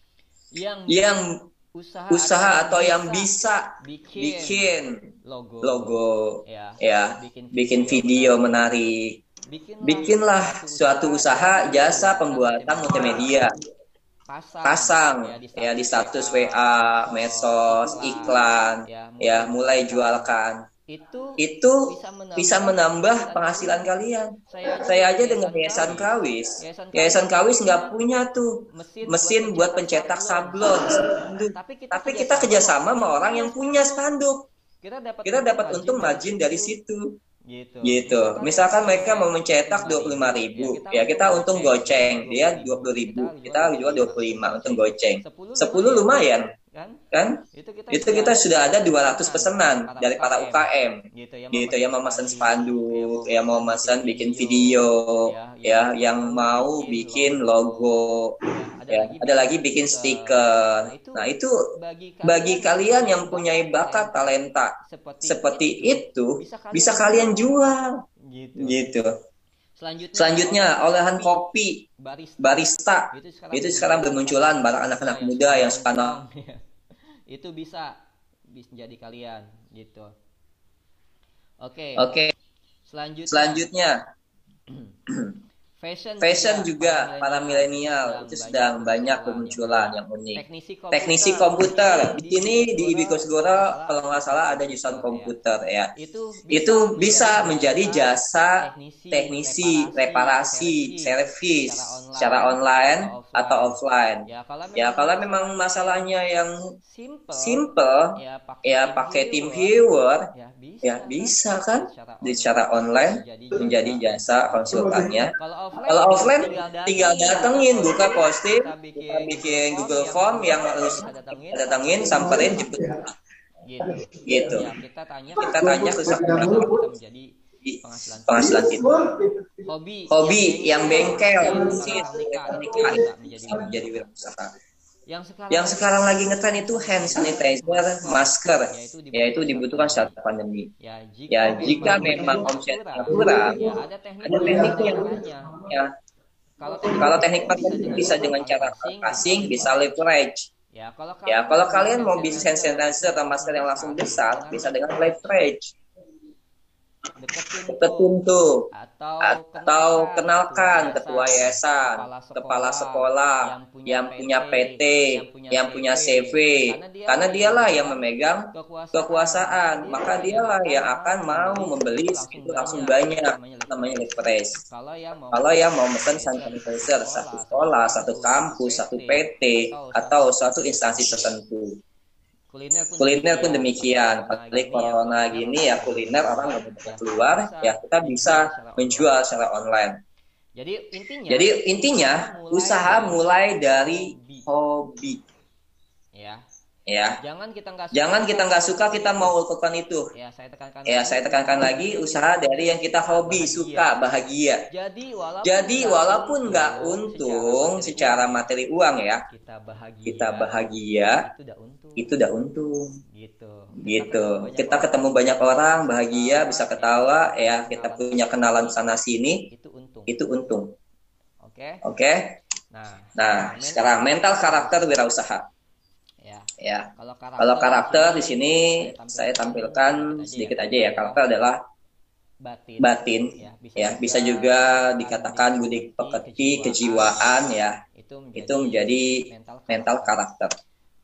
Yang usaha atau yang bisa bikin logo, ya, bikin video menarik. Bikinlah suatu usaha jasa pembuatan multimedia. Pasang ya di status WA, medsos, iklan, ya mulai jualkan. Itu bisa menambah penghasilan kalian. Saya aja dengan Yayasan Kawis nggak punya tuh mesin buat pencetak sablon, tapi kita kerjasama sama orang yang punya spanduk. Kita dapat untung margin dari situ. Gitu. Misalkan mereka mau mencetak 25.000, ya kita untung goceng, dia 20.000, kita jual 25, untung goceng. 10 lumayan, kan? Itu kita sudah ada 200 pesanan dari para UKM, gitu yang mau pesan spanduk, yang mau pesan bikin video, ya yang mau bikin logo, ya ada lagi bikin stiker. Nah itu bagi kalian yang punya bakat talenta seperti itu bisa kalian jual, gitu. Selanjutnya olahan kopi, barista. Itu sekarang bermunculan barang anak-anak muda yang suka itu bisa jadi kalian, gitu. Oke. Selanjutnya Fashion juga para milenial itu sedang banyak bermunculan yang unik. Teknisi komputer di sini di IB Kosgoro kalau nggak salah ada jurusan komputer ya. Itu bisa menjadi jasa teknisi, reparasi, servis secara online atau offline. Ya kalau memang masalahnya yang simple ya pakai TeamViewer ya bisa kan secara online menjadi jasa konsultannya. Kalau offline tinggal datengin, buka posting, kita bikin Google Form yang harus datengin, samperin, jemput. Gitu. Kita tanya ke siapa menjadi penghasilan kita. Hobi yang bengkel, bisa menjadi wirausaha. Yang sekarang lagi ngetren itu hand sanitizer, masker, yaitu dibutuhkan saat pandemi. Ya, jika memang omsetnya kurang, ada teknik yang ya. Kalau teknik marketing bisa dengan cara passing, bisa leverage. Ya, kalau kalian mau bisnis hand sanitizer atau masker yang langsung besar, bisa dengan leverage. Deketin tuh atau kenalkan ketua yayasan, kepala sekolah yang punya PT, yang punya CV, karena dialah yang memegang kekuasaan, maka dialah yang akan mau membeli itu langsung banyak, namanya leverage. Kalau yang mau mesen sanitizer satu sekolah, satu kampus, satu PT atau suatu instansi tertentu. Kuliner pun demikian. Apalagi corona gini ya, kuliner orang nggak bisa keluar, ya kita bisa menjual secara online. Jadi intinya usaha mulai dari hobi. Ya. Jangan kita nggak suka kita mau lakukan itu. Ya, saya tekankan lagi, usaha dari yang kita hobi, suka, bahagia. Jadi walaupun nggak untung secara materi uang ya, kita bahagia, itu udah untung. Gitu. Kita ketemu banyak orang, bahagia, bisa ketawa, ya kita punya kenalan sana sini, itu untung. Oke? Nah, sekarang mental karakter wirausaha. Ya, kalau karakter di sini saya tampilkan sedikit aja ya. Karakter adalah batin, ya bisa juga dikatakan budi pekerti, kejiwaan ya. Itu menjadi mental karakter.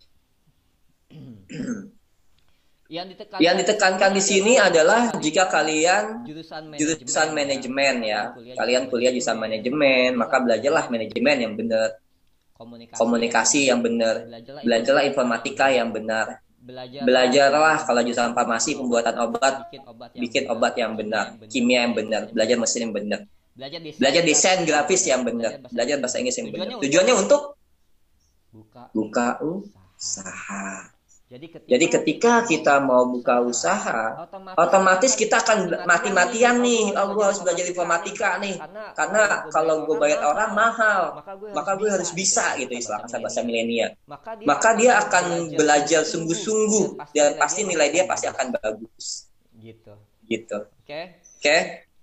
Yang ditekankan di sini adalah jika kalian jurusan manajemen ya, kalian kuliah jurusan manajemen, maka belajarlah manajemen yang benar. Komunikasi yang benar, belajarlah informatika yang benar, belajarlah kalau jurusan farmasi pembuatan obat, bikin obat yang benar, kimia yang benar, belajar mesin yang benar, belajar desain grafis yang benar, belajar bahasa Inggris yang benar. Tujuannya untuk buka usaha. Jadi ketika kita mau buka usaha, otomatis kita akan mati-matian nih. Gue harus belajar informatika nih, karena kalau gue bayar orang mahal, maka gue harus bisa gitu istilah bahasa milenial. Maka dia akan belajar sungguh-sungguh dan pasti nilai dia pasti akan bagus. Gitu. Oke.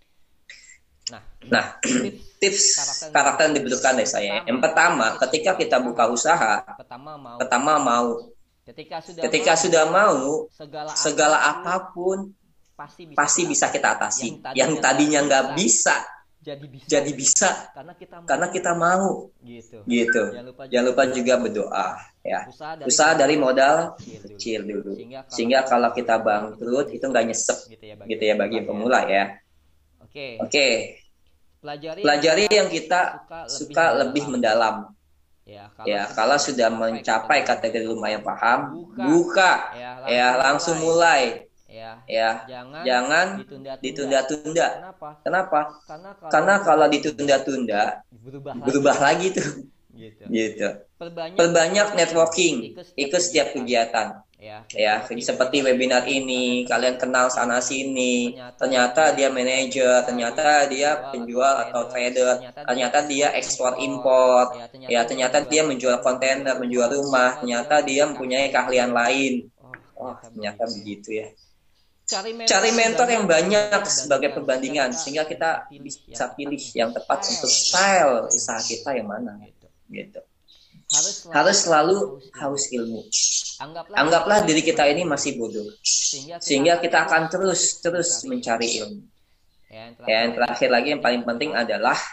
Nah, tips karakter yang dibutuhkan dari saya. Yang pertama, ketika kita buka usaha, pertama mau. Ketika sudah mau, segala apapun pasti bisa kita atasi. Yang tadinya nggak bisa, jadi bisa. Karena kita mau. Gitu. Jangan lupa juga berdoa. Ya. Usaha dari modal kecil dulu. Sehingga kalau kita bangkrut, itu nggak nyesek. Gitu ya bagi pemula ya. Oke. Pelajari yang kita suka lebih mendalam. Ya, kalau sudah mencapai kategori lumayan paham, buka, ya langsung mulai, ya jangan ditunda-tunda. Kenapa? Karena kalau ditunda-tunda, berubah lagi tuh. Gitu. Perbanyak networking, ikut setiap kegiatan. Ya, seperti webinar ini, kalian kenal sana sini, ternyata dia manajer, ternyata dia penjual atau trader, ternyata dia ekspor impor, ya ternyata dia menjual kontainer, menjual rumah, ternyata dia mempunyai keahlian lain. Ternyata begitu ya. Cari mentor yang banyak sebagai perbandingan sehingga kita bisa pilih yang tepat untuk style usaha kita yang mana. Gitu. Harus selalu haus ilmu. Anggaplah diri kita ini masih bodoh, sehingga kita akan terus mencari ilmu. Yang terakhir lagi yang paling penting adalah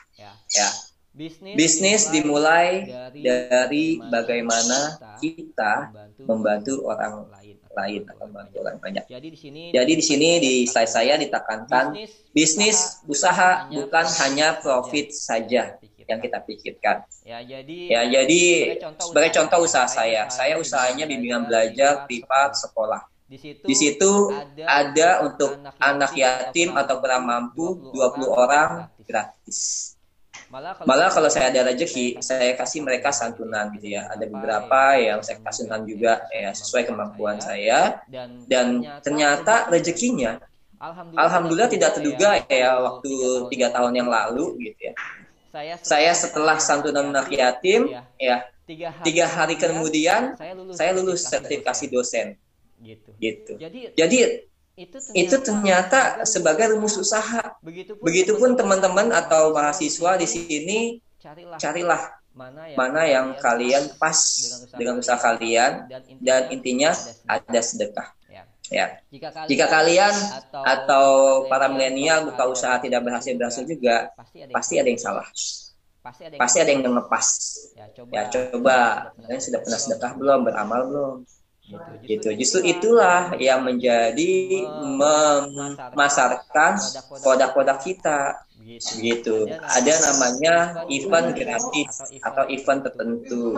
Ya. Bisnis dimulai dari bagaimana kita membantu orang lain atau membantu orang banyak. Jadi di sini di slide saya ditekankan bisnis usaha bukan hanya profit saja yang kita pikirkan. Ya, jadi sebagai contoh usaha saya usahanya bimbingan belajar privat sekolah. Di situ ada untuk anak yatim atau kurang mampu 20 orang gratis. Malah kalau saya ada rezeki, saya kasih mereka santunan gitu ya. Ada beberapa yang saya kasih santunan juga ya sesuai kemampuan saya. Dan ternyata rezekinya, alhamdulillah tidak terduga ya waktu 3 tahun yang lalu gitu ya. Saya setelah santunan anak yatim ya 3 hari kemudian saya lulus sertifikasi dosen. Gitu. Jadi itu ternyata sebagai rumus usaha. Begitupun teman-teman atau mahasiswa di sini carilah mana yang kalian pas dengan usaha kalian dan intinya ada sedekah. Ya. Jika kalian atau para milenial buka usaha tidak berhasil juga, pasti ada yang salah. Pasti ada yang ngepas. Ya coba, kalian sudah pernah sedekah belum, beramal belum? Gitu. Justru itulah yang menjadi memasarkan produk-produk kita. Gitu. Ada namanya event gratis atau event tertentu.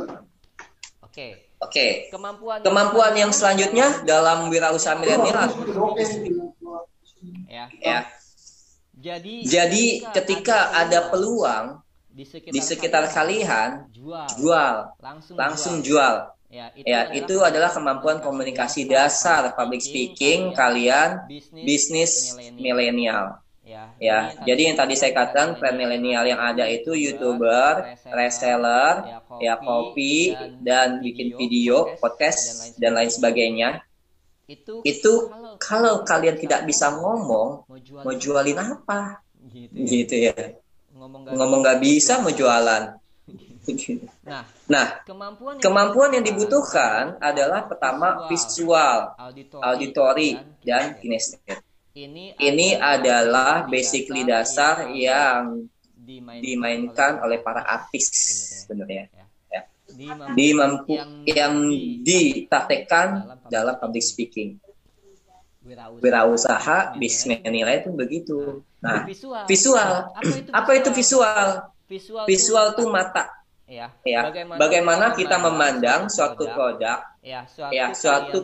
Oke. Kemampuan yang selanjutnya dalam wirausaha milenial. Ya. Jadi ketika ada peluang di sekitar kalian, langsung jual. Ya, itu adalah kemampuan komunikasi dasar public speaking kalian bisnis milenial. Ya, jadi yang tadi saya katakan tren milenial yang ada itu YouTuber, reseller, ya kopi dan bikin video, podcast dan lain sebagainya. Itu kalau kalian tidak bisa ngomong, mau jualin apa? Gitu ya. Ngomong nggak bisa mau jualan. Nah, kemampuan yang dibutuhkan adalah pertama visual, auditory, dan kinestetik. Ini adalah basically dasar yang dimainkan oleh para artis sebenarnya. Ya. Yang dipraktekkan dalam public speaking. Wirausaha, bisnis nilai itu begitu. Nah, visual. Apa itu visual? Visual itu mata. Ya, bagaimana kita memandang suatu produk, suatu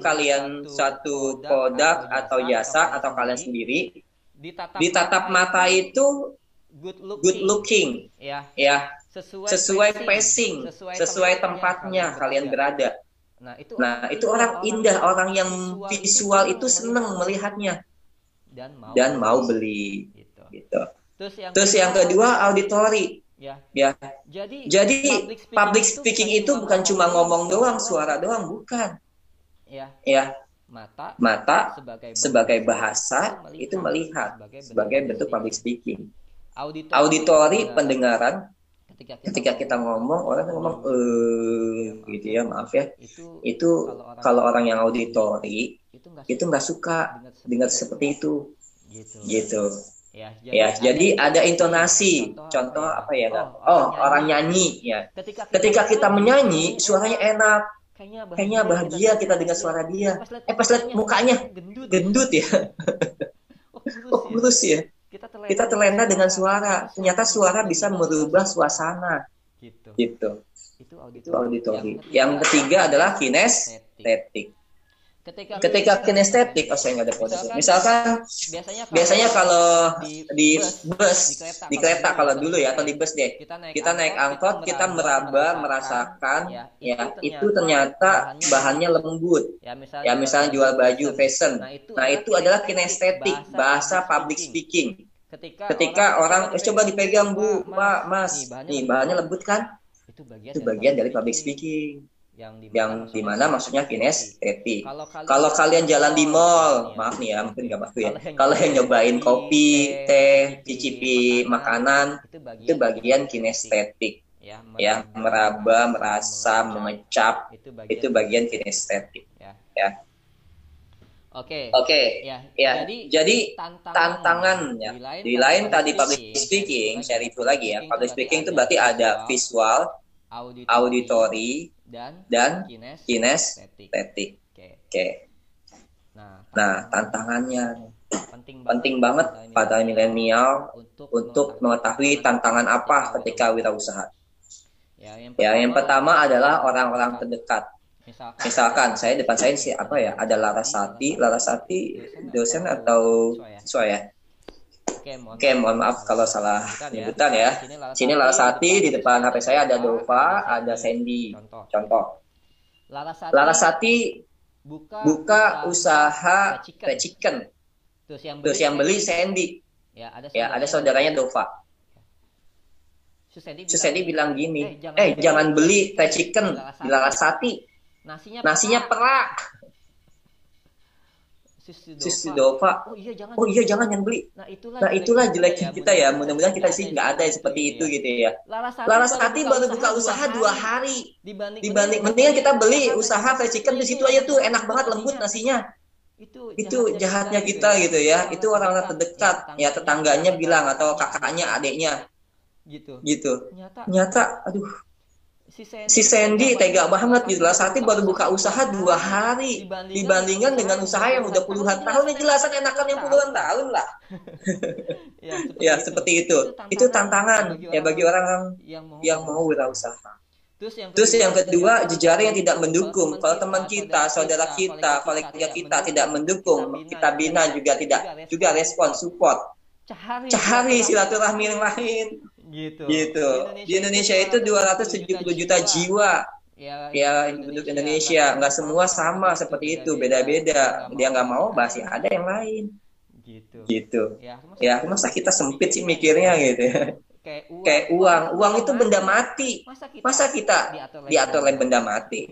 produk atau jasa atau kalian sendiri, ditatap mata itu good looking, ya, sesuai pacing, sesuai tempatnya kalian berada. Nah, itu orang indah, orang yang visual itu senang melihatnya dan mau beli, gitu. Terus yang kedua auditory. Ya. Jadi public speaking itu bukan cuma ngomong doang, suara doang, bukan. Ya. Mata sebagai bahasa itu melihat sebagai bentuk public speaking. Auditory pendengaran. Ketika kita ngomong, orang ngomong gitu ya, maaf ya. Itu kalau orang yang auditory itu nggak suka dengar seperti itu. Gitu. Ya, jadi ada intonasi. Contoh apa ya? Orang nyanyi ya. Ketika kita menyanyi, suaranya enak. Kayaknya bahagia kita dengar suara dia. Pas lihat mukanya gendut ya. Kurus ya. Kita terlena dengan suara. Ternyata suara bisa merubah suasana. Gitu. Itu auditory. Yang ketiga adalah kinestetik. Ketika kinestetik, saya nggak ada proses. Misalkan, biasanya kalau di bus, di kereta kalau dulu ya, atau di bus deh, kita naik angkot, kita merasakan, ya itu ternyata bahannya lembut. Ya misalnya jual baju fashion. Nah itu adalah kinestetik, bahasa public speaking. Ketika orang, coba dipegang Bu, Pak, Mas, nih bahannya lembut kan? Itu bagian dari public speaking. Yang dimana maksudnya kinestetik. Kalau kalian jalan di mall, maaf nih ya, mungkin nggak baku ya. Kalau yang nyobain kopi, teh, cicipi makanan, itu bagian kinestetik. Ya, meraba, merasa, mengecap, itu bagian kinestetik. Ya. Oke. Ya. Jadi tantangan ya. Di lain tadi public speaking, saya review lagi ya. Public speaking itu berarti ada visual, auditory, dan kinestetik. Oke. Nah, tantangannya penting banget pada milenial untuk mengetahui tantangan apa ketika wirausaha. Ya, yang pertama adalah orang-orang terdekat. Misalkan depan saya siapa ya? Ada Larasati dosen atau siswa ya? Oke, mohon maaf kalau salah penyebutan ya. Sini Larasati, di depan HP saya ada Dova, ada Sandy. Contoh. Larasati buka usaha fried chicken. Terus yang beli Sandy. Ya, ada saudaranya Dova. Sandy bilang gini, jangan beli fried chicken di Larasati. Nasinya perak. Sis Dova, oh iya jangan beli. Nah itulah jeleknya kita ya. Mudah-mudahan kita sih nggak ada seperti itu gitu ya. Larasati baru buka usaha 2 hari. Dibanding mendingan kita beli usaha fried chicken di situ aja tuh enak banget, lembut nasinya. Itu jahatnya kita gitu ya. Itu orang-orang terdekat ya, tetangganya bilang atau kakaknya, adiknya gitu. Nyata aduh, si Sandy tega banget gitu. Larasati baru buka usaha 2 hari dibandingkan dengan usaha yang udah puluhan tahun. Ya jelasan enakan yang puluhan tahun lah. Ya seperti itu. Itu tantangan ya bagi orang yang mau wirausaha. Terus yang kedua, jejaring yang tidak mendukung. Kalau teman kita, saudara kita, kolega kita tidak mendukung, kita bina juga respon, support. Cari silaturahmi yang lain. Gitu. Di Indonesia itu 270 juta jiwa. Ya, penduduk Indonesia. Nggak semua sama seperti itu, beda-beda. Dia nggak mau, pasti ada yang lain. Gitu. Ya, masa kita sempit sih mikirnya gitu ya. Kayak uang itu benda mati. Masa kita diatur oleh benda mati?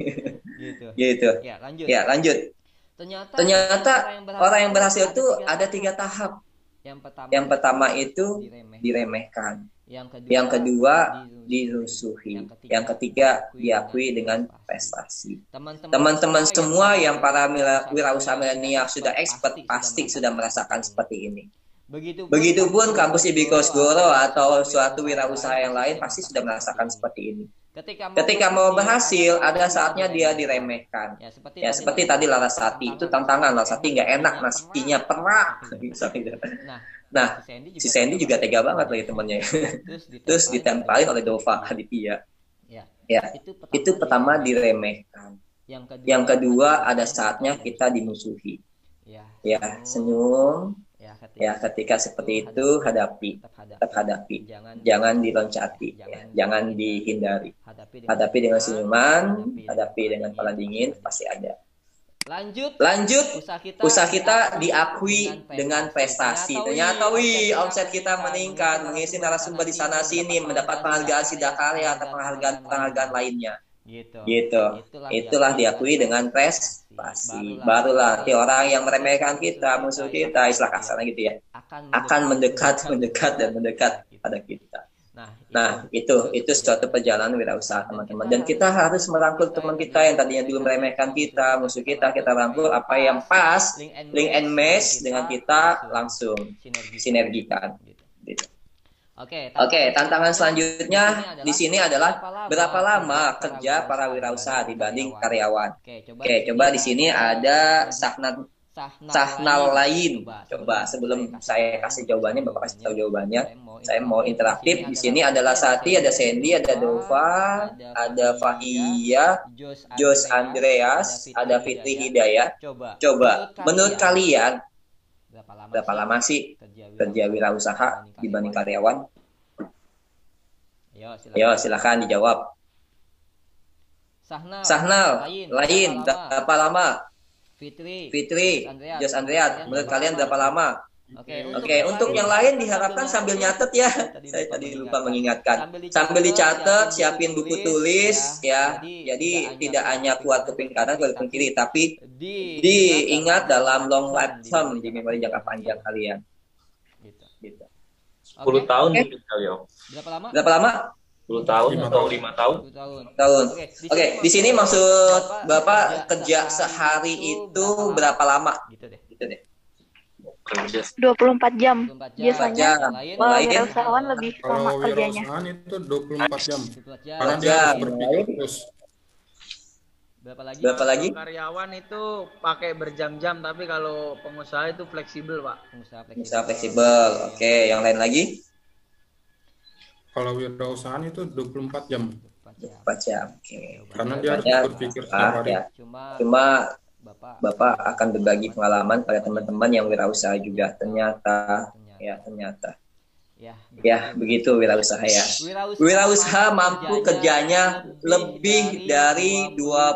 Gitu. Ya, lanjut. Ternyata orang yang berhasil itu ada 3 tahap. Yang pertama itu diremehkan. Yang kedua dirusuhi. Yang ketiga diakui dengan prestasi. Teman-teman semua yang para wirausaha milenial sudah expert pasti sudah merasakan seperti ini. Begitupun kampus IBIKOS Goro atau suatu wirausaha yang lain pasti sudah merasakan seperti ini. Ketika mau berhasil, ada saatnya dia diremehkan. Ya seperti tadi Larasati, itu tantangan. Larasati nggak enak, nasinya perak. Nah, si Sandy juga tega banget lagi temennya. Terus ditempelin oleh Dova Aditya. Ya, itu pertama diremehkan. Yang kedua ada saatnya kita dimusuhi. Ya, senyum. Ya, ketika seperti itu tetap hadapi. Jangan diloncati, ya. Jangan dihindari. Hadapi dengan senyuman, hadapi dengan kepala dingin, pasti ada. Lanjut, usaha kita diakui dengan prestasi. Ternyata, omset kita meningkat, mengisi narasumber di sana sini, mendapat penghargaan Sidakarya atau penghargaan lainnya. Gitu. Itulah diakui dengan prestasi. Barulah nanti orang yang meremehkan kita, musuh kita, istilah kasarnya gitu ya, akan mendekat pada kita. Nah, itu suatu perjalanan wirausaha teman-teman. Dan kita harus merangkul teman kita yang tadinya dulu meremehkan kita, musuh kita rangkul apa yang pas, link and match dengan kita, langsung sinergikan. Gitu. Oke, tantangan selanjutnya di sini adalah berapa lama kerja para wirausaha dibanding karyawan. Oke, coba di sini ada Sahnal lain. Coba sebelum saya kasih jawabannya, Bapak kasih tahu jawabannya. Saya mau interaktif. Di sini ada Larasati, ada Sandy, ada Dova, ada Fahia, Jos Andreas, ada Fitri Hidayat. Coba, menurut kalian berapa lama sih kerja wirausaha dibanding karyawan? Yo, silakan dijawab. Sahnal lain berapa lama? Fitri, Jos Andreas, menurut kalian berapa lama? Oke, untuk yang lain diharapkan sambil nyatet ya. Saya tadi lupa mengingatkan. Sambil dicatat, siapin buku tulis ya. Jadi tidak hanya kuat kuping kanan, kuat kuping kiri, tapi diingat dalam long life term, di memori jangka panjang kalian. Gitu. 10 tahun mungkin kali ya. Berapa lama? 10 tahun atau 5 tahun? 10 tahun. Tahun. Oke, Oke, di sini maksud Bapak kerja sehari itu berapa lama? Gitu deh. Gitu deh. 24 jam. 24 jam. Biasanya Lain? wirausahawan lebih lama Kalau kerjanya. wirausahaan itu 24 jam. 24 jam. Karena dia harus berpikir terus. Berapa lagi? Berapa lagi? Karyawan itu pakai berjam-jam, tapi kalau pengusaha itu fleksibel, Pak. Pengusaha Bisa fleksibel. Oke, yang lain lagi? Kalau wirausahaan itu 24 jam. 4 jam. Oke. Karena dia harus Ya, berpikir setiap hari. ya. Cuma Bapak akan berbagi pengalaman pada teman-teman yang wirausaha juga. Ternyata. Ya, begitu wirausaha ya. Wirausaha mampu kerjanya lebih dari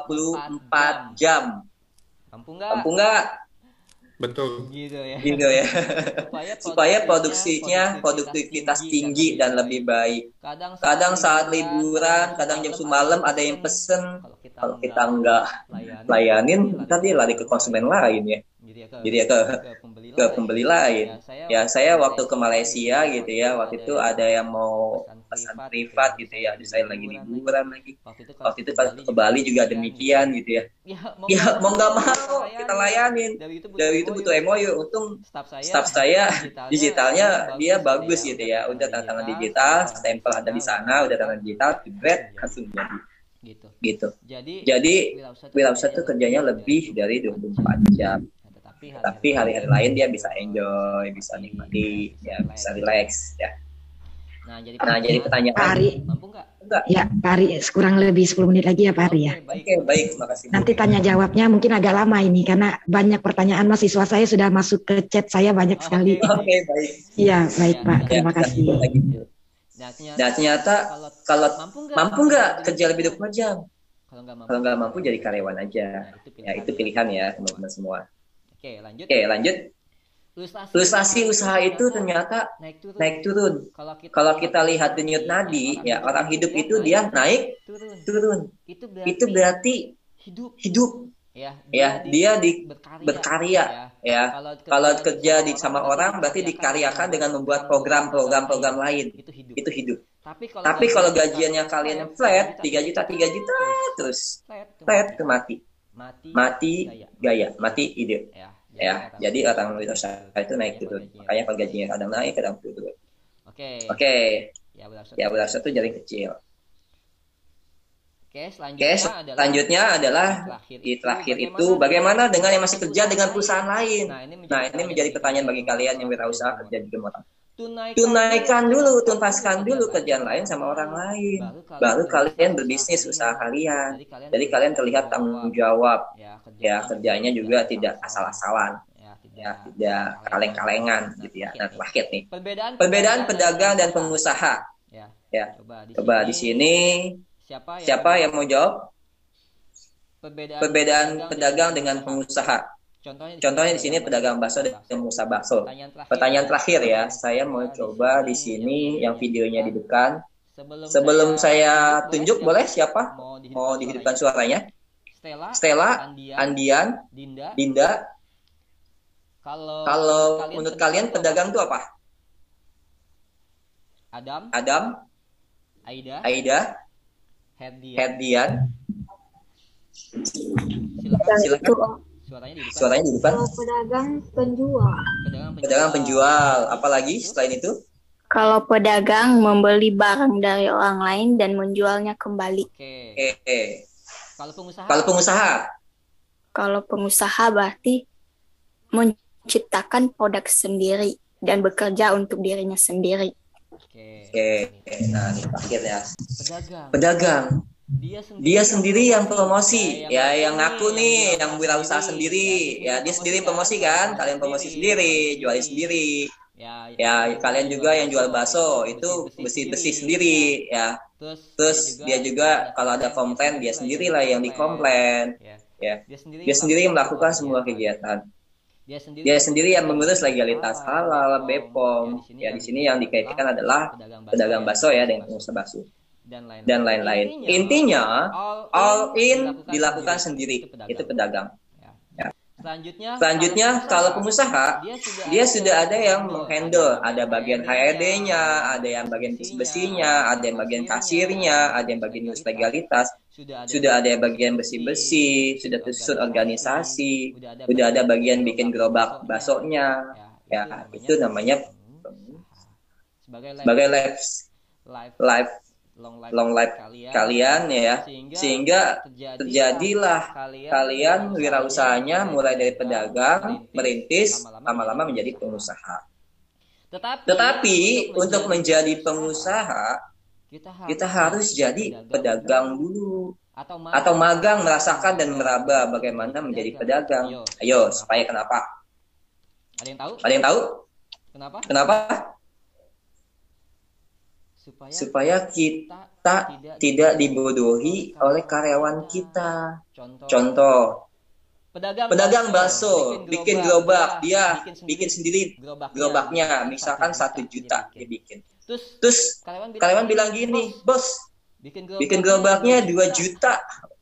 24 jam. Mampu nggak? Mampu nggak? Betul. Gitu ya. Gitu ya. Supaya produktivitas tinggi dan lebih baik. Kadang saat liburan, kadang jam 10 malam ada yang pesen. Kalau kita nggak layanin, kita dia lari ke konsumen lain ya. Jadi ya ke pembeli lain. Ya saya waktu ke Malaysia gitu ya, waktu itu ada yang mau pesan privat gitu ya, saya lagi liburan lagi. Waktu itu ke Bali juga demikian gitu ya. Ya mau nggak mau kita layanin. Dari itu butuh MOU. Untung staff saya digitalnya dia bagus gitu ya. Udah tanda tangan digital, stempel ada di sana, udah tanda digital, jebret langsung jadi. Gitu. Jadi wirausaha itu kerjanya lebih dari 24 jam. Tapi hari-hari lain dia bisa enjoy, bisa nikmati, ya bisa relax ya. Nah, jadi pertanyaan Pak Ari. Mampu nggak? Enggak. Ya, Pak Ari, kurang lebih 10 menit lagi ya Pak Ari ya. Oke, baik, makasih. Nanti tanya jawabnya mungkin agak lama ini karena banyak pertanyaan mahasiswa saya sudah masuk ke chat saya banyak sekali. Oke, baik. Iya, baik Pak. Terima kasih. Nah, ternyata kalau mampu nggak kerja lebih 24 jam? Kalau nggak mampu jadi karyawan aja. Ya, itu pilihan ya teman-teman semua. Oke, lanjut. Ilustrasi usaha itu ternyata naik turun. Kalau kita lihat denyut nadi, ya orang hidup itu dia naik turun. Itu berarti hidup. Ya, dia berkarya. Ya, kalau kerja sama orang berarti dikaryakan dengan membuat program lain. Itu hidup. Tapi kalau gajiannya kalian flat 3 juta terus flat ke mati gaya, mati ide. Ya, jadi orang wirausaha itu naik turun. Makanya kalau gajinya kadang naik, kadang turun. Oke. Ya, wirausaha itu jaring kecil. Oke, selanjutnya adalah di terakhir itu bagaimana dengan yang masih kerja dengan perusahaan lain. Nah, ini menjadi pertanyaan bagi kalian yang wirausaha kerja di remote. Tuntaskan dulu kerjaan lain sama orang lain. Baru kalian berbisnis usaha kalian. Jadi kalian terlihat tanggung jawab. Ya, kerjanya juga tidak asal-asalan. Ya, tidak kaleng-kalengan gitu ya. Nah, terakhir nih. Perbedaan pedagang dan pengusaha. Ya, coba di sini siapa yang mau jawab? Perbedaan pedagang dengan pengusaha. Contohnya di sini pedagang bakso dan pengusaha bakso. Pertanyaan terakhir ya, saya mau coba di sini yang videonya dihidupkan. Sebelum saya tunjuk, boleh siapa mau dihidupkan suaranya? Stella, Andian, Dinda. Kalau menurut kalian pedagang itu apa? Adam, Aida, Herdian. Silakan. Suaranya di depan. Pedagang penjual. Pedagang penjual. Apalagi selain itu? Kalau pedagang membeli barang dari orang lain dan menjualnya kembali. Kalau pengusaha? Kalau pengusaha berarti menciptakan produk sendiri dan bekerja untuk dirinya sendiri. Nah ini terakhir ya. Pedagang. Dia sendiri yang promosi, ya yang ngaku nih, yang wirausaha sendiri, ya dia sendiri promosi kan, kalian promosi sendiri, jualin sendiri, ya kalian juga yang jual bakso itu bersih sendiri, ya. Terus dia juga kalau ada komplain dia sendirilah yang dikomplain, ya. Dia sendiri yang melakukan semua kegiatan. Dia sendiri yang mengurus legalitas halal, BPOM, ya di sini yang dikaitkan adalah pedagang bakso ya dengan pengusaha bakso. Dan lain-lain. Intinya all in dilakukan sendiri. Itu pedagang. Ya. Selanjutnya, kalau pengusaha, dia sudah ada yang menghandle, ada bagian HRD-nya, ada yang bagian besinya, ada yang bagian kasirnya, ada yang bagian ngurus legalitas, sudah ada yang bagian besi-besi, sudah tersusun organisasi, sudah ada bagian bikin gerobak baksonya, ya itu namanya sebagai long life kalian ya, sehingga terjadilah kalian wirausahanya mulai dari pedagang, merintis, lama-lama menjadi pengusaha. Tetapi untuk menjadi pengusaha, kita harus jadi pedagang dulu, atau magang, merasakan dan meraba bagaimana menjadi pedagang. Ayo, supaya kenapa? Ada yang tahu? Kenapa? Supaya kita tidak dibodohi oleh karyawan kita. Contoh, pedagang bakso bikin gerobak, dia bikin sendiri gerobaknya, misalkan 1 juta dia bikin. Terus karyawan bilang gini, bos, bikin gerobaknya 2 juta.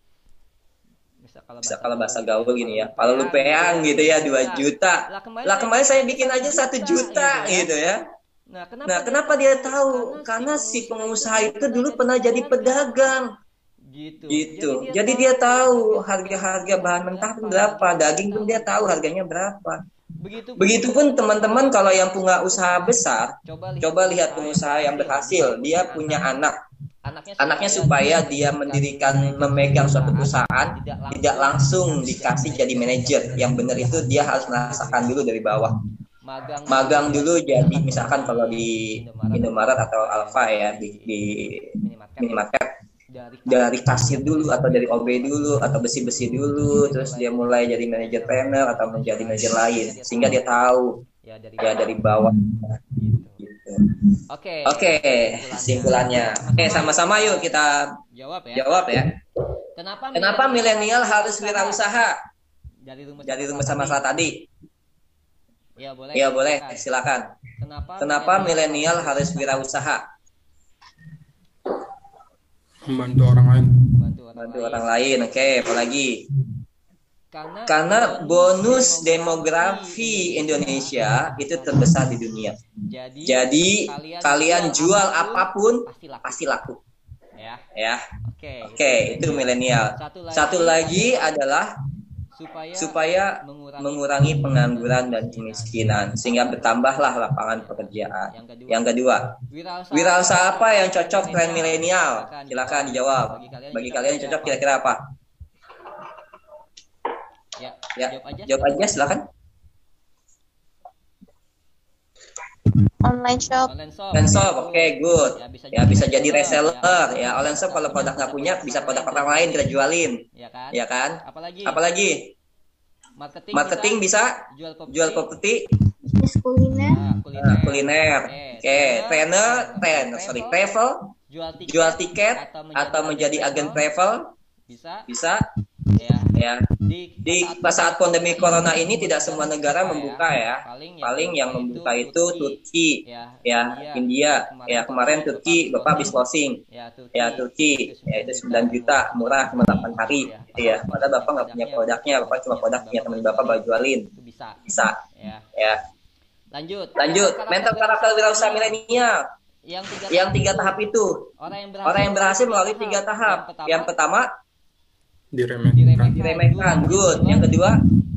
Bisa kalau bahasa gaul gini ya, kalau lupean gitu ya, 2 juta. Lah kemarin saya bikin aja 1 juta gitu ya. Nah, kenapa dia tahu? Karena si pengusaha itu dulu pernah jadi pedagang. Gitu. Jadi dia tahu harga-harga bahan mentah pun berapa, daging pun dia tahu harganya berapa. Begitupun teman-teman kalau yang punya usaha besar, coba lihat pengusaha yang berhasil, dia punya anaknya supaya dia memegang suatu perusahaan, tidak langsung dikasih jadi manajer. Yang benar itu dia harus merasakan dulu dari bawah. Magang dulu jadi, misalkan kalau di Indomaret atau Alfa ya, di minimarket, dari kasir dulu atau dari OB dulu atau besi-besi dulu, terus dia mulai jadi manajer trainer atau menjadi manajer lain, sehingga dia tahu ya dari bawah. Oke, kesimpulannya. Oke, sama-sama yuk kita jawab ya. Kenapa milenial harus wirausaha? Dari rumus masalah tadi. Ya boleh, silakan. Kenapa milenial harus wirausaha? Membantu orang lain. Membantu orang lain. Oke, apa lagi? Karena bonus demografi Indonesia itu terbesar di dunia. Jadi kalian jual apapun pasti laku. Ya. Oke, itu milenial. Satu lagi adalah supaya mengurangi pengangguran dan kemiskinan, sehingga bertambahlah lapangan pekerjaan. Yang kedua, wirausaha apa yang cocok tren milenial? Silakan dijawab. Bagi kalian yang cocok kira-kira apa? Ya, jawab aja silakan. Online shop. Oke, good. Ya bisa jadi reseller. Ya, online shop kalau produk nggak punya, bisa produk orang lain kita jualin. Ya kan? Apalagi? Marketing bisa jual properti. Kuliner. Oke, travel, jual tiket atau menjadi agen travel. Bisa. Ya. Di saat pandemi corona ini tidak semua negara membuka ya. Paling yang membuka itu Turki, ya, India. Ya, kemarin Turki Bapak habis closing. Ya, Turki, ya itu 9 juta, murah, cuma 8 hari. Ya, padahal Bapak nggak punya produknya, Bapak cuma produk punya teman Bapak baru jualin. Bisa. Ya. Lanjut. Mental karakter wirausaha milenial. Yang 3 tahap itu. Orang yang berhasil melalui 3 tahap. Yang pertama, diremehkan. Good. Yang kedua,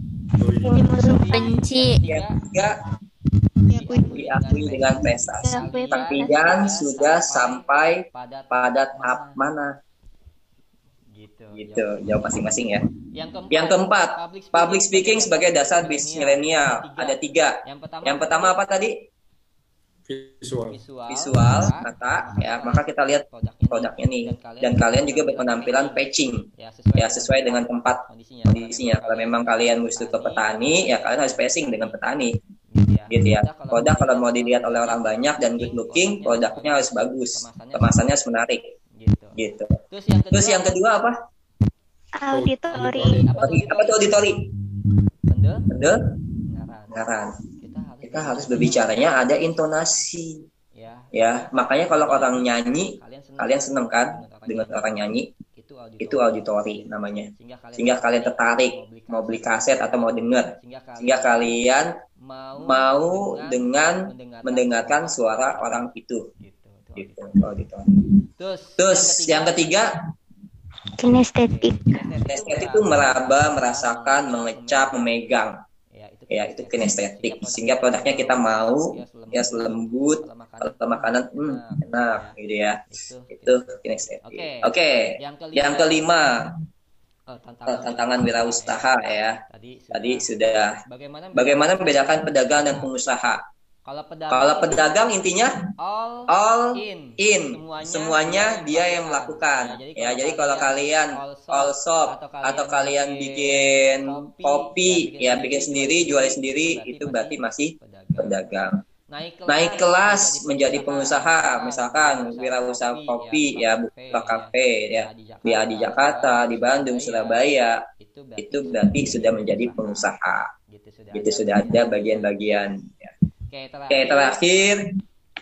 benci. Yang ketiga, diakui dengan prestasi. Kalian sudah sampai pada tahap mana? Gitu. Jawab masing-masing ya. Yang keempat, public speaking sebagai dasar bisnis milenial. Ada 3. Yang pertama apa tadi? Visual, maka kita lihat produknya nih, dan kalian juga berpenampilan patching ya, sesuai dengan tempat kondisinya. Kalau memang kalian mesti ke petani, ya kalian harus patching dengan petani gitu ya. Produk kalau mau dilihat oleh orang banyak dan good looking, produknya harus bagus, kemasannya harus menarik gitu. Terus yang kedua apa? Auditori. Apa tuh auditori? Pendengaran. Kita harus berbicaranya ada intonasi. Ya, makanya kalau orang nyanyi, kalian seneng kan dengan orang nyanyi? itu auditori namanya. Sehingga kalian tertarik mau beli kaset atau mau dengar. Sehingga kalian mau dengan mendengarkan suara orang itu. Gitu, auditori. Terus yang ketiga, kinestetik. kinestetik itu meraba, merasakan, mengecap, memegang. Ya, itu kinestetik. Sehingga produknya kita mau, ya lembut, kalau makanan enak gitu ya. Itu kinestetik. Oke. Yang kelima, tantangan wirausaha ya. Tadi sudah. Bagaimana membedakan pedagang dan pengusaha? Kalau pedagang intinya all in, semuanya dia yang melakukan. Ya, jadi kalau kalian all shop atau kalian bikin kopi, ya bikin sendiri, jual sendiri, itu berarti masih pedagang. Naik kelas menjadi pengusaha, misalkan wirausaha kopi, ya buka kafe, ya di Jakarta, di Bandung, Surabaya, itu berarti sudah menjadi pengusaha. Itu sudah ada bagian-bagian. Ya. Oke, terakhir,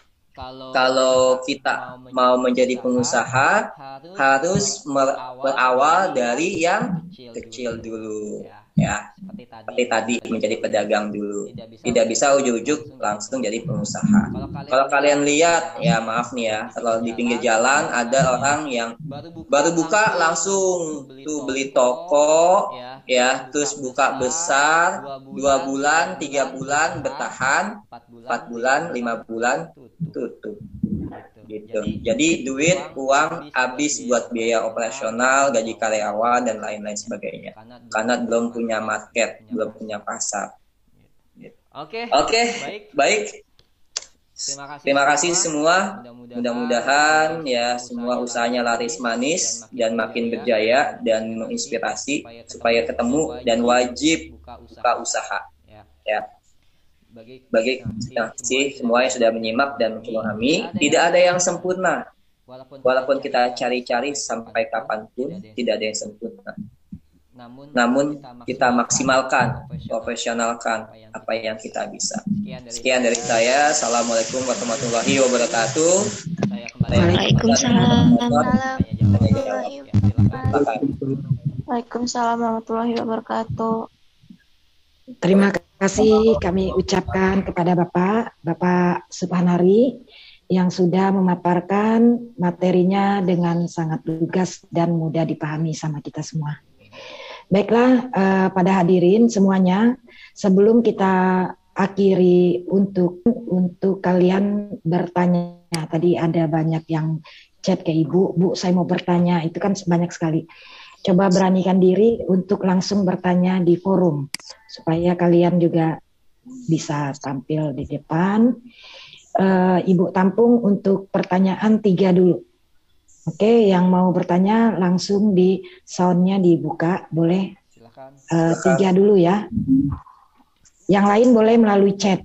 kalau kita mau menjadi pengusaha, harus berawal dari yang kecil dulu. Ya, seperti tadi menjadi pedagang dulu. Tidak bisa ujuk-ujuk langsung jadi pengusaha. Kalau kalian lihat, ya maaf nih ya, kalau di pinggir jalan ada orang yang baru buka langsung tuh beli toko, ya, terus buka besar, 2 bulan, 3 bulan bertahan, 4 bulan, 5 bulan tutup. Gitu. Jadi duit, uang habis buat biaya operasional, gaji karyawan dan lain-lain sebagainya. Karena belum punya market, belum punya pasar. Gitu. Oke, baik. Terima kasih semua. Mudah-mudahan ya semua usahanya laris manis dan makin berjaya dan menginspirasi supaya ketemu dan wajib buka usaha. Ya. Bagi semua yang sudah menyimak dan memahami, tidak ada yang sempurna. Walaupun kita cari-cari sampai kapanpun, tidak ada yang sempurna. Namun kita maksimalkan, profesionalkan apa yang kita bisa. Sekian dari saya. Assalamualaikum warahmatullahi wabarakatuh. Waalaikumsalam warahmatullahi wabarakatuh. Terima kasih kami ucapkan kepada Bapak Subhanhari yang sudah memaparkan materinya dengan sangat lugas dan mudah dipahami sama kita semua. Baiklah, pada hadirin semuanya, sebelum kita akhiri untuk kalian bertanya, tadi ada banyak yang chat ke Ibu, Bu saya mau bertanya, itu kan banyak sekali. Coba beranikan diri untuk langsung bertanya di forum, supaya kalian juga bisa tampil di depan. Ibu tampung untuk pertanyaan 3 dulu. Oke, yang mau bertanya langsung di soundnya dibuka, boleh 3 dulu ya. Yang lain boleh melalui chat.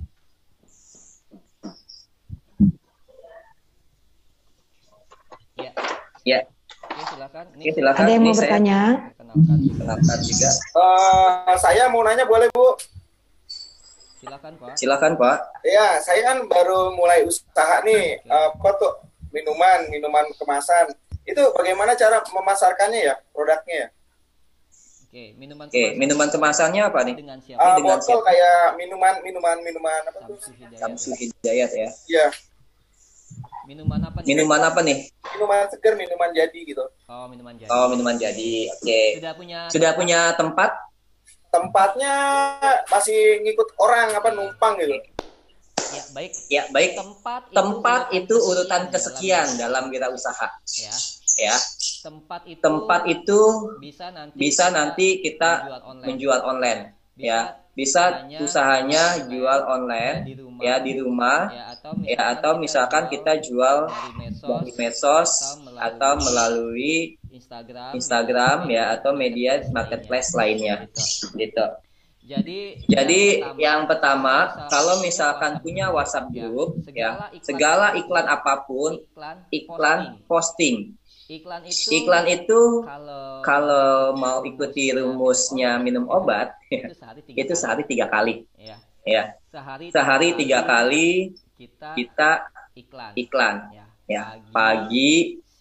Ya. Silakan. Ada yang mau bertanya? Kenalkan juga. Saya mau nanya boleh Bu? Silakan Pak. Ya, saya kan baru mulai usaha nih, apa tuh minuman kemasan. Itu bagaimana cara memasarkannya ya, produknya ya? Minuman kemasannya apa nih? Dengan botol kayak minuman apa tuh? Samsu Hidayat ya. Iya. Minuman apa nih? Minuman segar, minuman jadi gitu. Minuman jadi. Oke. Sudah punya tempat? Tempatnya masih ngikut orang numpang gitu. Ya, baik. Tempat itu urutan kesekian dalam wirausaha. Ya. Tempat itu bisa nanti kita menjual online. Ya, bisa usahanya jual online ya di rumah ya atau misalkan kita jual dari medsos atau melalui Instagram ya atau media marketplace lainnya gitu. Jadi yang pertama, kalau misalkan punya WhatsApp group ya, segala iklan apapun, iklan posting. Iklan itu kalau mau ikuti rumusnya minum obat itu sehari 3 kali. Ya. Sehari 3 kali kita iklan. Ya, pagi,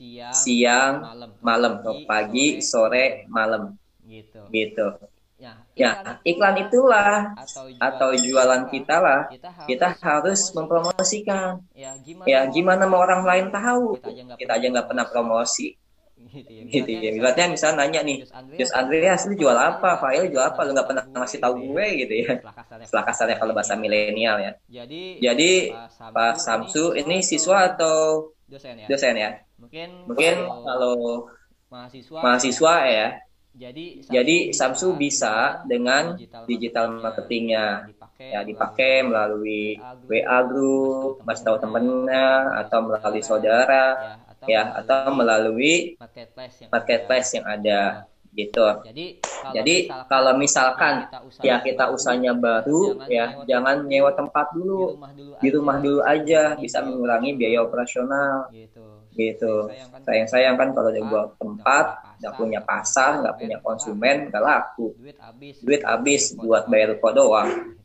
siang, malam, pagi, sore, malam, gitu. Ya, iklan itulah atau jualan kita lah. Kita harus mempromosikan. Ya, gimana mau orang lain tahu? Kita aja nggak pernah promosi. Gitu ya. Ibaratnya misalnya nanya nih, Jus Andreas lu jual apa? Fail jual apa? Lu nggak pernah ngasih tahu gue gitu ya. Setelah kasarnya kalau bahasa milenial ya. Jadi Pak Samsu ini siswa atau dosen ya? Mungkin kalau mahasiswa ya. Jadi Samsu bisa dengan digital marketingnya ya dipakai melalui WA group, mas tahu temennya atau melalui saudara ya atau melalui marketplace yang ada gitu. Jadi kalau misalkan ya kita usahanya baru ya jangan nyewa tempat dulu, di rumah dulu aja bisa mengurangi biaya operasional gitu. Sayang kan kalau udah buat tempat nggak punya pasar, nggak punya konsumen, nggak laku, duit habis buat bayar ruko doang.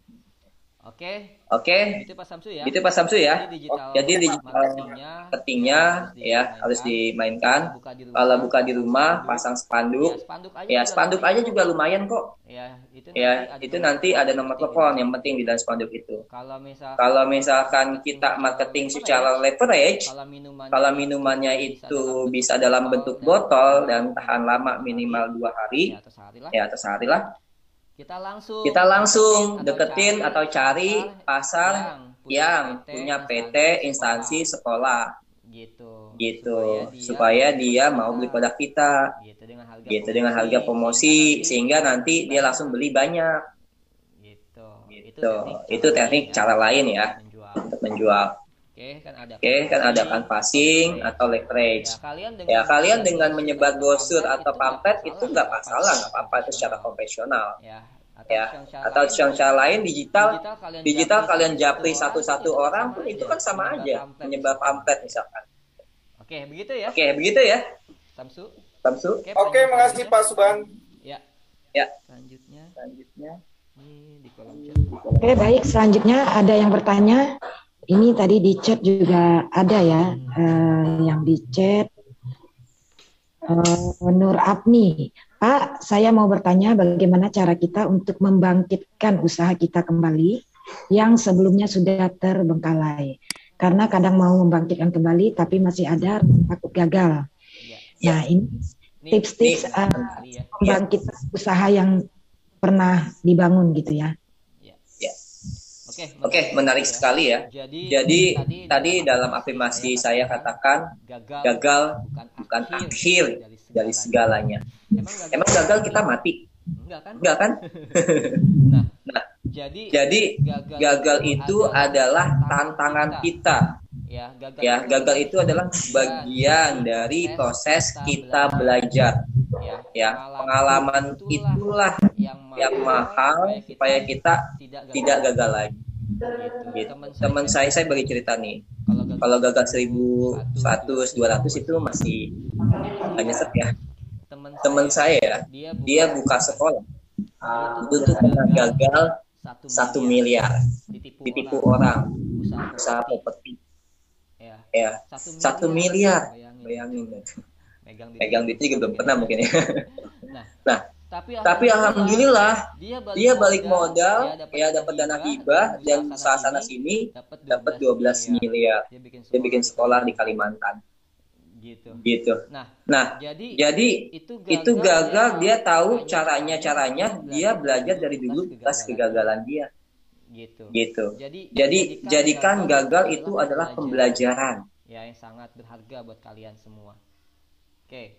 Oke. Itu Pak Samsu ya. Jadi digital marketingnya ya harus dimainkan. Kalau buka di rumah pasang spanduk. Ya spanduk aja juga lumayan kok. Ya itu nanti ada nomor telepon yang penting di dalam spanduk itu. Kalau misalkan kita marketing secara leverage, kalau minumannya itu bisa dalam bentuk botol dan tahan lama minimal 2 hari, ya atau sehari lah. Kita langsung deketin atau cari pasar yang punya PT, instansi, sekolah gitu supaya dia mau beli produk kita gitu dengan harga promosi sehingga nanti dia langsung beli banyak gitu. Itu teknik cara lain ya untuk menjual. Oke, kan ada canvassing atau leverage. Ya kalian dengan menyebar brosur atau pamflet itu nggak masalah, nggak apa-apa itu secara konvensional. Ya, atau cara lain digital kalian japri satu-satu orang pun itu kan sama aja menyebar pamflet misalkan. Oke, begitu ya. Samsu. Oke, makasih Pak Subhan. Ya. Selanjutnya. Ini di kolom chat. Oke, baik. Selanjutnya ada yang bertanya. Ini tadi di chat juga ada ya, yang di chat Nur Abni. Pak, saya mau bertanya bagaimana cara kita untuk membangkitkan usaha kita kembali yang sebelumnya sudah terbengkalai. Karena kadang mau membangkitkan kembali tapi masih ada takut gagal. Nah, ini tips-tips membangkitkan usaha yang pernah dibangun gitu ya. Oke, menarik sekali ya. Jadi tadi dalam afirmasi saya katakan gagal bukan akhir dari segalanya. Emang gagal kita mati? Enggak kan? Nah, jadi gagal itu adalah tantangan kita. Ya, gagal itu adalah bagian dari proses kita belajar. Ya, pengalaman itulah yang mahal supaya kita tidak gagal lagi. Gitu. Teman saya bagi cerita nih. Kalau gagal 1.100, 200 itu masih hanya ya. Teman saya dia buka sekolah. Itu pernah gagal 1 miliar ditipu orang usaha properti. Ya, 1 miliar. Bayangin. Pegang duit juga belum pernah mungkin ya. Nah, tapi alhamdulillah dia balik modal, ya dapat dana hibah dan usaha sana sini dapat 12 miliar. Dia bikin sekolah di Kalimantan. Gitu. Nah, jadi itu gagal, dia tahu caranya dia belajar dari dulu atas kegagalan dia. Gitu. Jadi jadikan gagal itu adalah pembelajaran. Ya, yang sangat berharga buat kalian semua. Oke.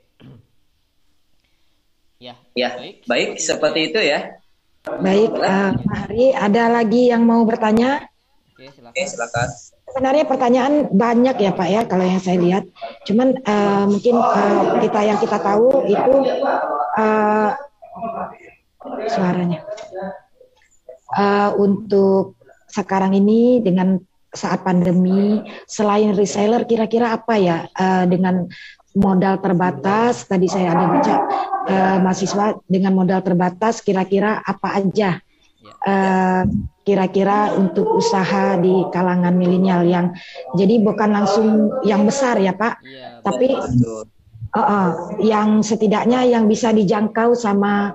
Ya, baik seperti itu ya. Baik, Pak Hari, ada lagi yang mau bertanya? Oke, silakan. Sebenarnya pertanyaan banyak ya Pak ya, kalau yang saya lihat. Cuman mungkin kita tahu itu suaranya. Untuk sekarang ini dengan saat pandemi, selain reseller, kira-kira apa ya dengan modal terbatas, tadi saya ada baca mahasiswa dengan modal terbatas kira-kira apa aja kira-kira untuk usaha di kalangan milenial yang jadi bukan langsung yang besar ya Pak, tapi yang setidaknya yang bisa dijangkau sama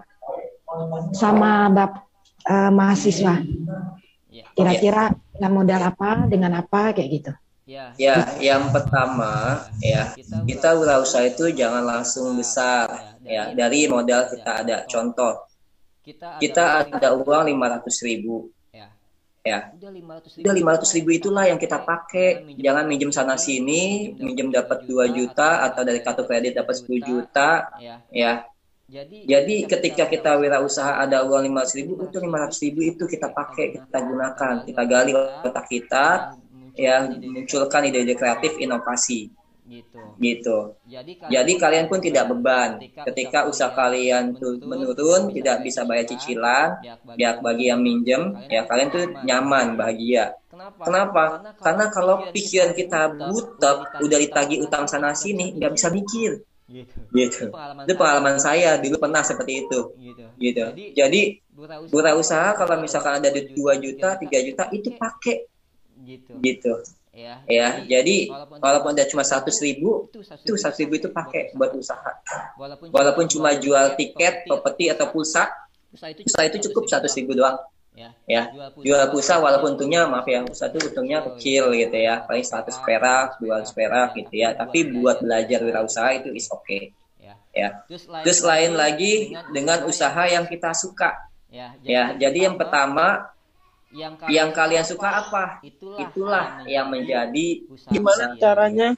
mahasiswa. Kira-kira dengan modal apa, dengan apa kayak gitu. Ya, yang pertama ya, kita wirausaha itu jangan langsung besar ya. Dari modal kita ada, contoh kita ada uang 500.000 ya. Udah 500.000 itulah yang kita pakai. Jangan minjem sana sini, minjem dapat 2 juta atau dari kartu kredit dapat 10 juta ya. Jadi ketika kita wirausaha ada uang 500.000, itu 500.000 itu kita pakai, kita gunakan, kita gali otak kita ya, munculkan ide-ide kreatif, inovasi gitu. Jadi kalian pun tidak beban ketika usaha kalian tuh menurun, tidak bisa bayar cicilan ya, bagi yang minjem ya, kalian tuh nyaman, bahagia. Kenapa? Karena kalau pikiran kita butek, udah ditagih utang sana sini, nggak bisa mikir gitu. Itu pengalaman saya dulu pernah seperti itu gitu. Jadi wirausaha kalau misalkan ada 2 juta, 3 juta itu pakai gitu ya. Jadi walaupun ada cuma 100.000, itu 100.000 itu pakai buat usaha. Walaupun cuma jual tiket, properti atau pulsa, itu cukup 100.000 doang ya. Jual pulsa walaupun untungnya, maaf ya, pulsa itu untungnya kecil gitu ya, paling 100 perak, 200 perak gitu ya. Tapi buat belajar wirausaha itu is okay ya. Terus lain lagi dengan usaha yang kita suka ya. Jadi yang pertama, yang kalian suka apa? Itulah yang menjadi gimana caranya?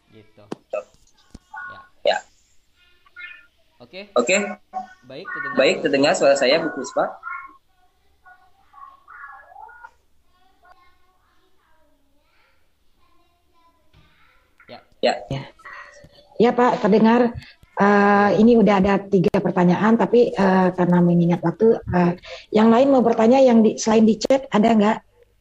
Ya. Oke. Baik, terdengar suara saya, Bu Puspa? Ya Pak, terdengar. Ini udah ada 3 pertanyaan, tapi karena mengingat waktu, yang lain mau bertanya yang selain di chat ada nggak?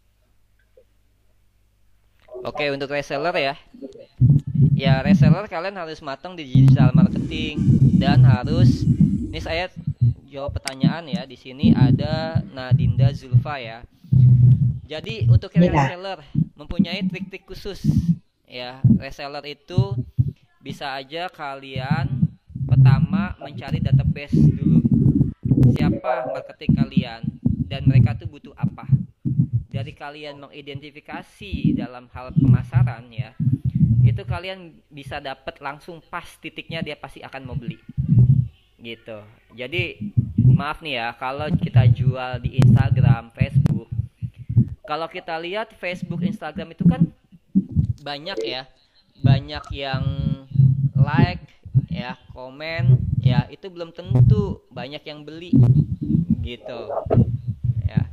Oke, untuk reseller ya. Ya, reseller kalian harus matang di digital marketing dan harus, ini saya jawab pertanyaan ya. Di sini ada Nadinda Zulfa ya. Jadi untuk reseller mempunyai trik-trik khusus ya. Reseller itu bisa aja kalian pertama mencari database dulu. Siapa marketing kalian dan mereka tuh butuh apa. Dari kalian mengidentifikasi dalam hal pemasaran ya, itu kalian bisa dapat langsung pas titiknya dia pasti akan mau beli. Gitu. Jadi maaf nih ya, kalau kita jual di Instagram, Facebook, kalau kita lihat Facebook, Instagram itu kan banyak ya, banyak yang like ya, komen ya, itu belum tentu banyak yang beli gitu ya.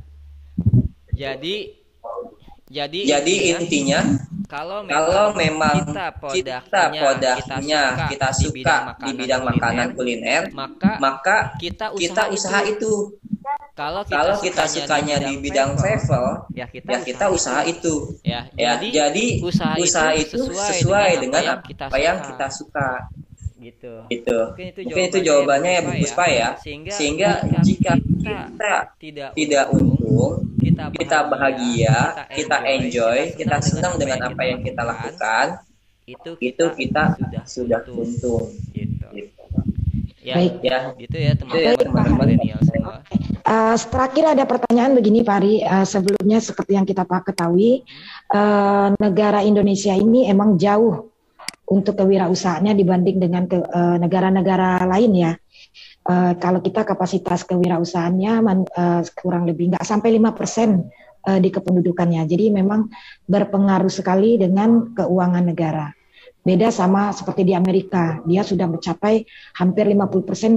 Jadi intinya kalau memang kita produknya kita suka di bidang makanan kuliner, maka kita usaha itu. Kalau kita sukanya di bidang travel, ya kita usaha itu. Ya, jadi usaha itu sesuai dengan apa yang kita suka. Gitu. Mungkin itu jawabannya ya Bu Puspa ya. Sehingga jika kita tidak untung, kita bahagia, kita enjoy, kita senang dengan apa yang kita lakukan, itu kita sudah untung. Gitu. Ya, baik ya, gitu ya teman-teman milenial semua. Terakhir ada pertanyaan begini Pak Ari, sebelumnya seperti yang kita ketahui, negara Indonesia ini emang jauh untuk kewirausahaannya dibanding dengan negara-negara lain ya. Kalau kita kapasitas kewirausahaannya kurang lebih nggak sampai 5% di kependudukannya. Jadi memang berpengaruh sekali dengan keuangan negara. Beda sama seperti di Amerika, dia sudah mencapai hampir 50%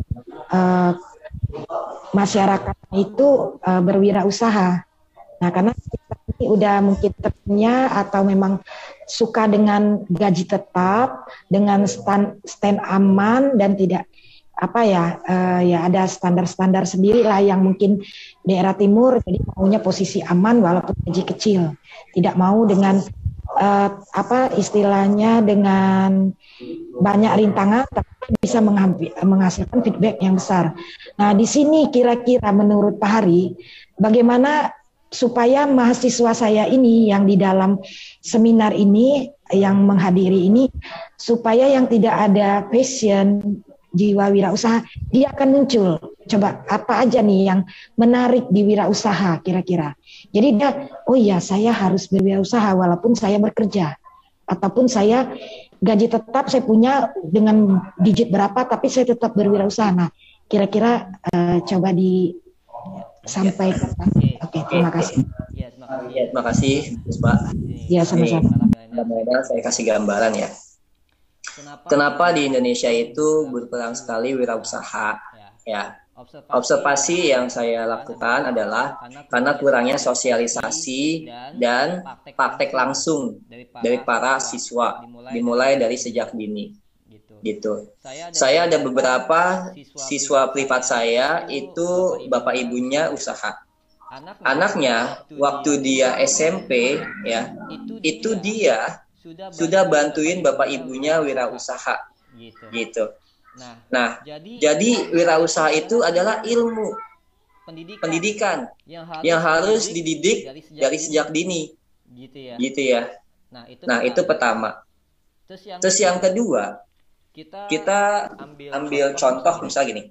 masyarakat itu berwirausaha. Nah, karena kita ini udah mungkin ternya atau memang suka dengan gaji tetap, dengan stand aman dan tidak ya ada standar-standar sendiri lah yang mungkin daerah timur jadi maunya posisi aman walaupun gaji kecil, tidak mau dengan istilahnya dengan banyak rintangan tapi bisa menghasilkan feedback yang besar. Nah, di sini kira-kira menurut Pak Hari, bagaimana supaya mahasiswa saya ini yang di dalam seminar ini, yang menghadiri ini, supaya yang tidak ada passion, jiwa wirausaha, dia akan muncul. Coba apa aja nih yang menarik di wirausaha kira-kira. Jadi dia, oh iya saya harus berwirausaha walaupun saya bekerja. Ataupun saya gaji tetap saya punya dengan digit berapa, tapi saya tetap berwirausaha. Nah, kira-kira coba disampaikan. Oke, terima kasih. Terima kasih, Pak. Ya, sama-sama. Saya kasih gambaran ya. Kenapa di Indonesia itu berkurang sekali wirausaha? Ya, observasi yang saya lakukan adalah karena kurangnya sosialisasi dan praktek langsung dari para siswa, dimulai dari sejak dini. Gitu. Saya ada beberapa siswa privat saya itu bapak ibunya usaha. Anaknya waktu dia SMP ya, itu dia sudah bantuin bapak ibunya wirausaha gitu. Nah, jadi wirausaha itu adalah ilmu pendidikan yang harus dididik dari sejak dini gitu ya. Nah, itu pertama. Terus yang kedua, kita ambil contoh misal gini.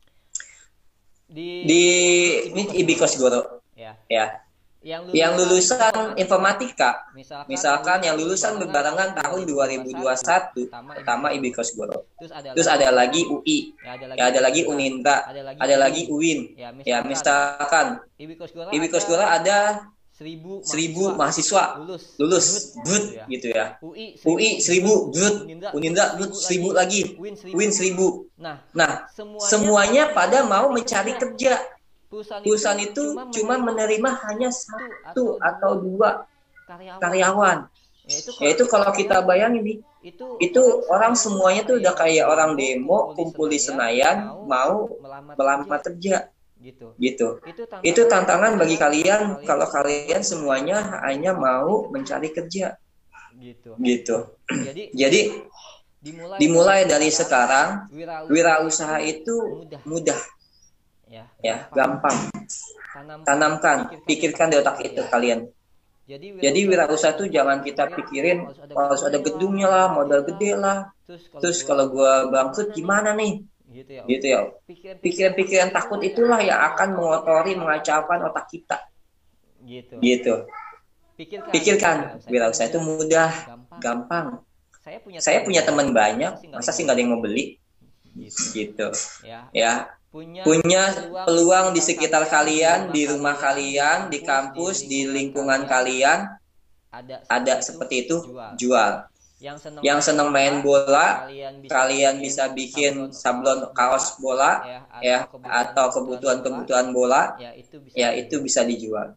Ini Ibikos Goro ya. Yang lulusan informatika, misalkan yang lulusan berbarengan tahun 2021, pertama Ibikos Goro. Terus ada lagi UI, ya ada lagi Unindra, ada lagi UIN. Ya misalkan Ibikos Goro ada 1.000 mahasiswa lulus, brut gitu ya. UI 1.000 brut, Unindra brut 1.000 lagi, UIN 1.000. Nah, semuanya pada mau mencari kerja. Perusahaan itu cuma menerima hanya 1 atau 2 karyawan. Yaitu kalau kita bayangin nih, itu orang semuanya tuh udah kayak orang demo kumpul di Senayan mau melamar kerja. Gitu. Itu tantangan bagi kalian kalau kalian semuanya hanya mau mencari kerja. Gitu. Jadi dimulai dari sekarang wirausaha itu mudah. Ya, gampang. Tanamkan, pikirkan di otak itu kalian. Jadi wirausaha itu jangan kita pikirin harus ada gedungnya lah, modal gede lah. Terus kalau gua bangkrut gimana nih? Gitu ya. Pikiran-pikiran takut itulah yang akan mengotori, mengacaukan otak kita. Gitu. Pikirkan, wirausaha itu mudah, gampang. Saya punya teman banyak, masa sih nggak ada yang mau beli? Gitu. Ya. Punya peluang di sekitar kalian, di rumah kalian, di kampus, di lingkungan kalian, ada seperti itu, jual. Yang senang main bola, kalian bisa bikin sablon kaos bola, ya, atau kebutuhan bola, ya itu bisa dijual.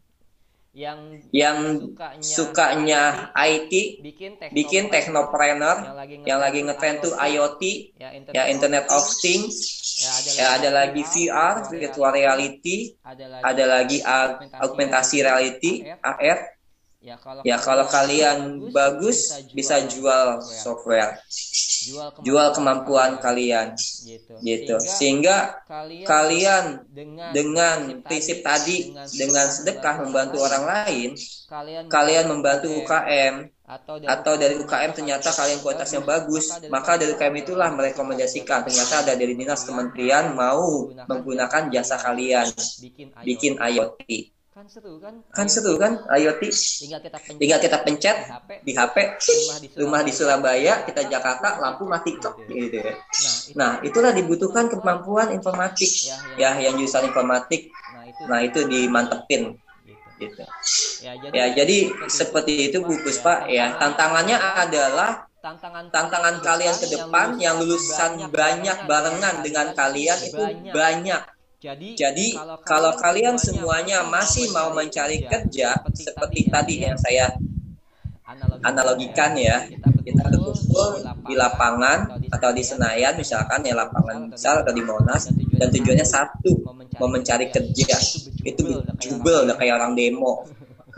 Yang sukanya IT, bikin technopreneur, yang lagi ngetrend tuh IoT, ya Internet of Things, ya ada lagi VR, virtual reality, ada lagi augmentasi reality, AR. Ya kalau kalian bagus bisa jual software, jual kemampuan kalian, gitu. Sehingga kalian dengan prinsip tadi, dengan sedekah membantu orang lain, kalian membantu UKM, atau dari UKM ternyata kalian kualitasnya bagus, maka dari UKM itulah merekomendasikan, ternyata ada dari dinas kementerian mau menggunakan jasa kalian, bikin IoT. Kan seru kan IoT? Tinggal kita pencet di HP, rumah di Surabaya, kita Jakarta, lampu mati kok gitu ya. Nah, itulah dibutuhkan kemampuan informatik ya, yang jurusan informatik. Nah, itu dimantepin gitu. Ya, jadi seperti itu Bu Puspa ya. Tantangannya adalah tantangan kalian ke depan yang lulusan banyak barengan dengan kalian itu banyak. Jadi kalau kalian semuanya masih mau mencari kerja seperti tadi yang saya analogikan ya, kita berkumpul di lapangan atau di Senayan misalkan ya, lapangan besar atau di Monas, dan tujuannya satu, mau mencari kerja. Itu jubel udah kayak orang demo.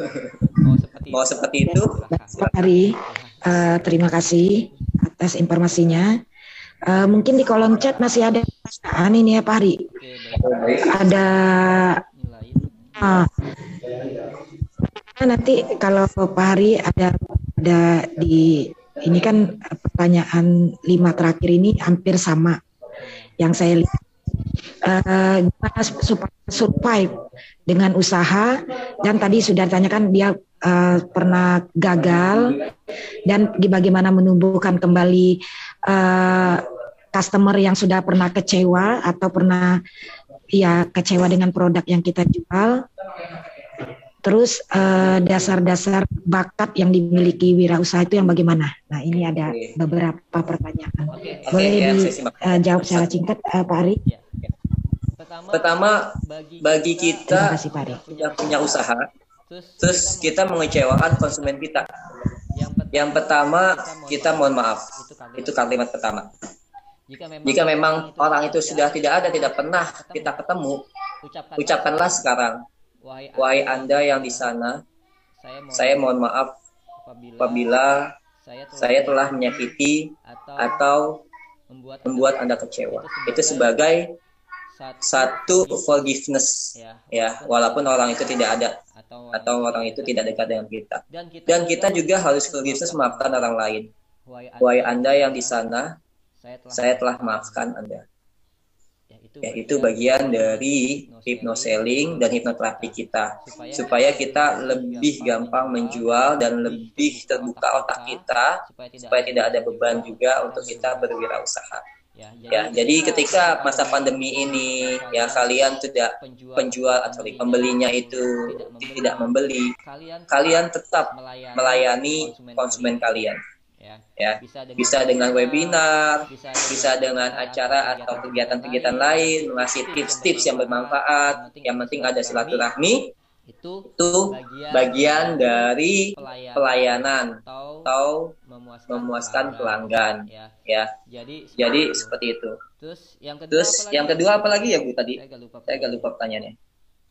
Mau seperti itu. Pak Hari, terima kasih atas informasinya. Mungkin di kolom chat masih ada pertanyaan ini ya Pak Hari. Ada nanti kalau Pak Hari ada di ini kan pertanyaan 5 terakhir ini hampir sama yang saya lihat. Gimana supaya survive dengan usaha, dan tadi sudah ditanyakan dia pernah gagal, dan bagaimana menumbuhkan kembali customer yang sudah pernah kecewa atau pernah kecewa dengan produk yang kita jual. Terus dasar-dasar bakat yang dimiliki wirausaha itu yang bagaimana? Nah, ini ada beberapa pertanyaan. Boleh dijawab secara singkat, Pak Ari? Pertama, bagi kita yang punya usaha, terus kita mengecewakan konsumen kita. Yang pertama, kita mohon maaf. Itu kalimat pertama. Jika memang orang itu sudah tidak pernah kita ketemu, ucapkanlah sekarang. Wahai Anda yang di sana, saya mohon maaf apabila saya telah menyakiti atau membuat Anda kecewa. Itu sebagai satu forgiveness, ya, walaupun orang itu tidak ada atau orang itu tidak dekat dengan kita. Dan kita juga harus forgiveness, memaafkan orang lain. Wahai Anda yang di sana, saya telah maafkan Anda. Ya, itu bagian dari hypnoselling dan hipnoterapi kita, supaya kita lebih gampang menjual dan lebih terbuka otak kita, supaya tidak ada beban juga untuk kita berwirausaha. Ya, jadi ketika masa pandemi ini, ya, kalian tidak penjual atau pembelinya itu tidak membeli, kalian tetap melayani konsumen kalian. Ya, bisa dengan webinar, bisa dengan acara atau kegiatan-kegiatan lain, mengasih tips-tips yang bermanfaat. Yang penting ada silaturahmi. Itu bagian dari pelayanan atau memuaskan pelanggan. Ya, jadi seperti itu. Terus yang kedua apa lagi ya Bu tadi? Saya agak lupa pertanyaannya.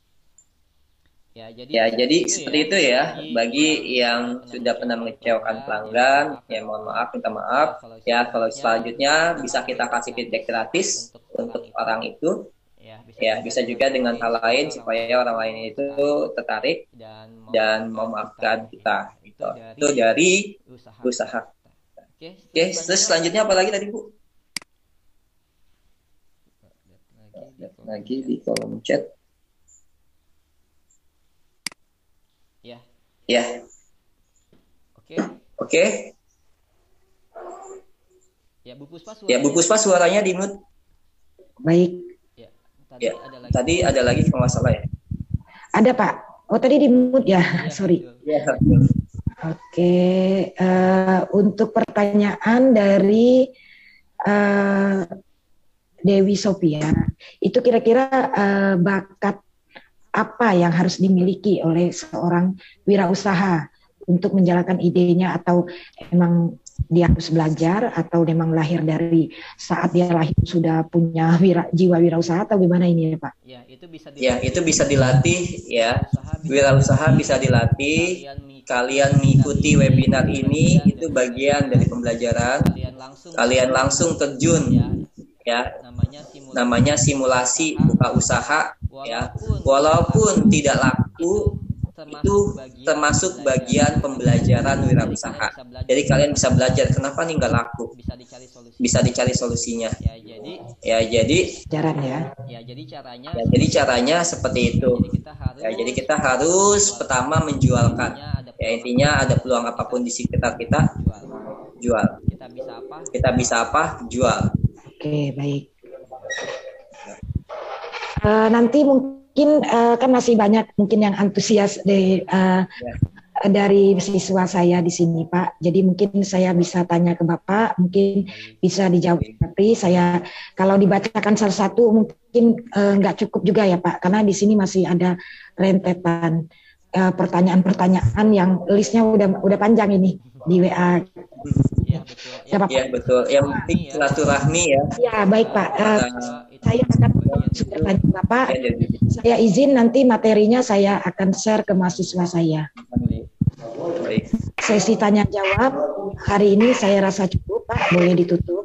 Ya, jadi seperti itu ya. Bagi yang sudah pernah mengecewakan pelanggan, ya mohon maaf, minta maaf. Ya, kalau selanjutnya bisa kita kasih feedback gratis untuk orang itu. Ya, bisa juga dengan hal lain supaya orang lain itu tertarik dan memaafkan kita. Itu dari usaha. Oke, terus selanjutnya apa lagi tadi Bu? Lagi di kolom chat. Ya. Oke. Ya, Bu Puspa suaranya di mute. Baik. Ya, tadi ada lagi kalau nggak salah ya. Ada Pak. Oh tadi di mute ya, sorry. Ya. Oke, untuk pertanyaan dari Dewi Sophia, itu kira-kira bakat apa yang harus dimiliki oleh seorang wirausaha untuk menjalankan idenya, atau emang dia harus belajar, atau memang lahir dari saat dia lahir sudah punya jiwa wirausaha, atau gimana ini ya Pak? Ya, itu bisa dilatih ya. Wirausaha bisa dilatih. Kalian mengikuti webinar ini, itu bagian dari pembelajaran. Kalian langsung terjun ya. Namanya simulasi buka usaha ya. Walaupun tidak laku, itu termasuk bagian pembelajaran wirausaha. Jadi kalian bisa belajar kenapa nih nggak laku, bisa dicari solusinya. Ya, jadi caranya seperti itu. Ya, jadi kita harus pertama menjualkan. Ya, intinya ada peluang apapun di sekitar kita, jual. Kita bisa apa? Jual. Oke, baik. Nanti mungkin kan masih banyak mungkin yang antusias dari siswa saya di sini Pak. Jadi mungkin saya bisa tanya ke Bapak, mungkin bisa dijawab. Tapi saya kalau dibacakan salah satu mungkin nggak cukup juga ya Pak, karena di sini masih ada rentetan pertanyaan-pertanyaan yang listnya udah panjang ini di WA. Iya betul. Yang penting silaturahmi ya. Ya baik Pak. Saya akan sudah tanya Bapak. Saya izin nanti materinya saya akan share ke mahasiswa saya. Sesi tanya jawab hari ini saya rasa cukup Pak. Boleh ditutup.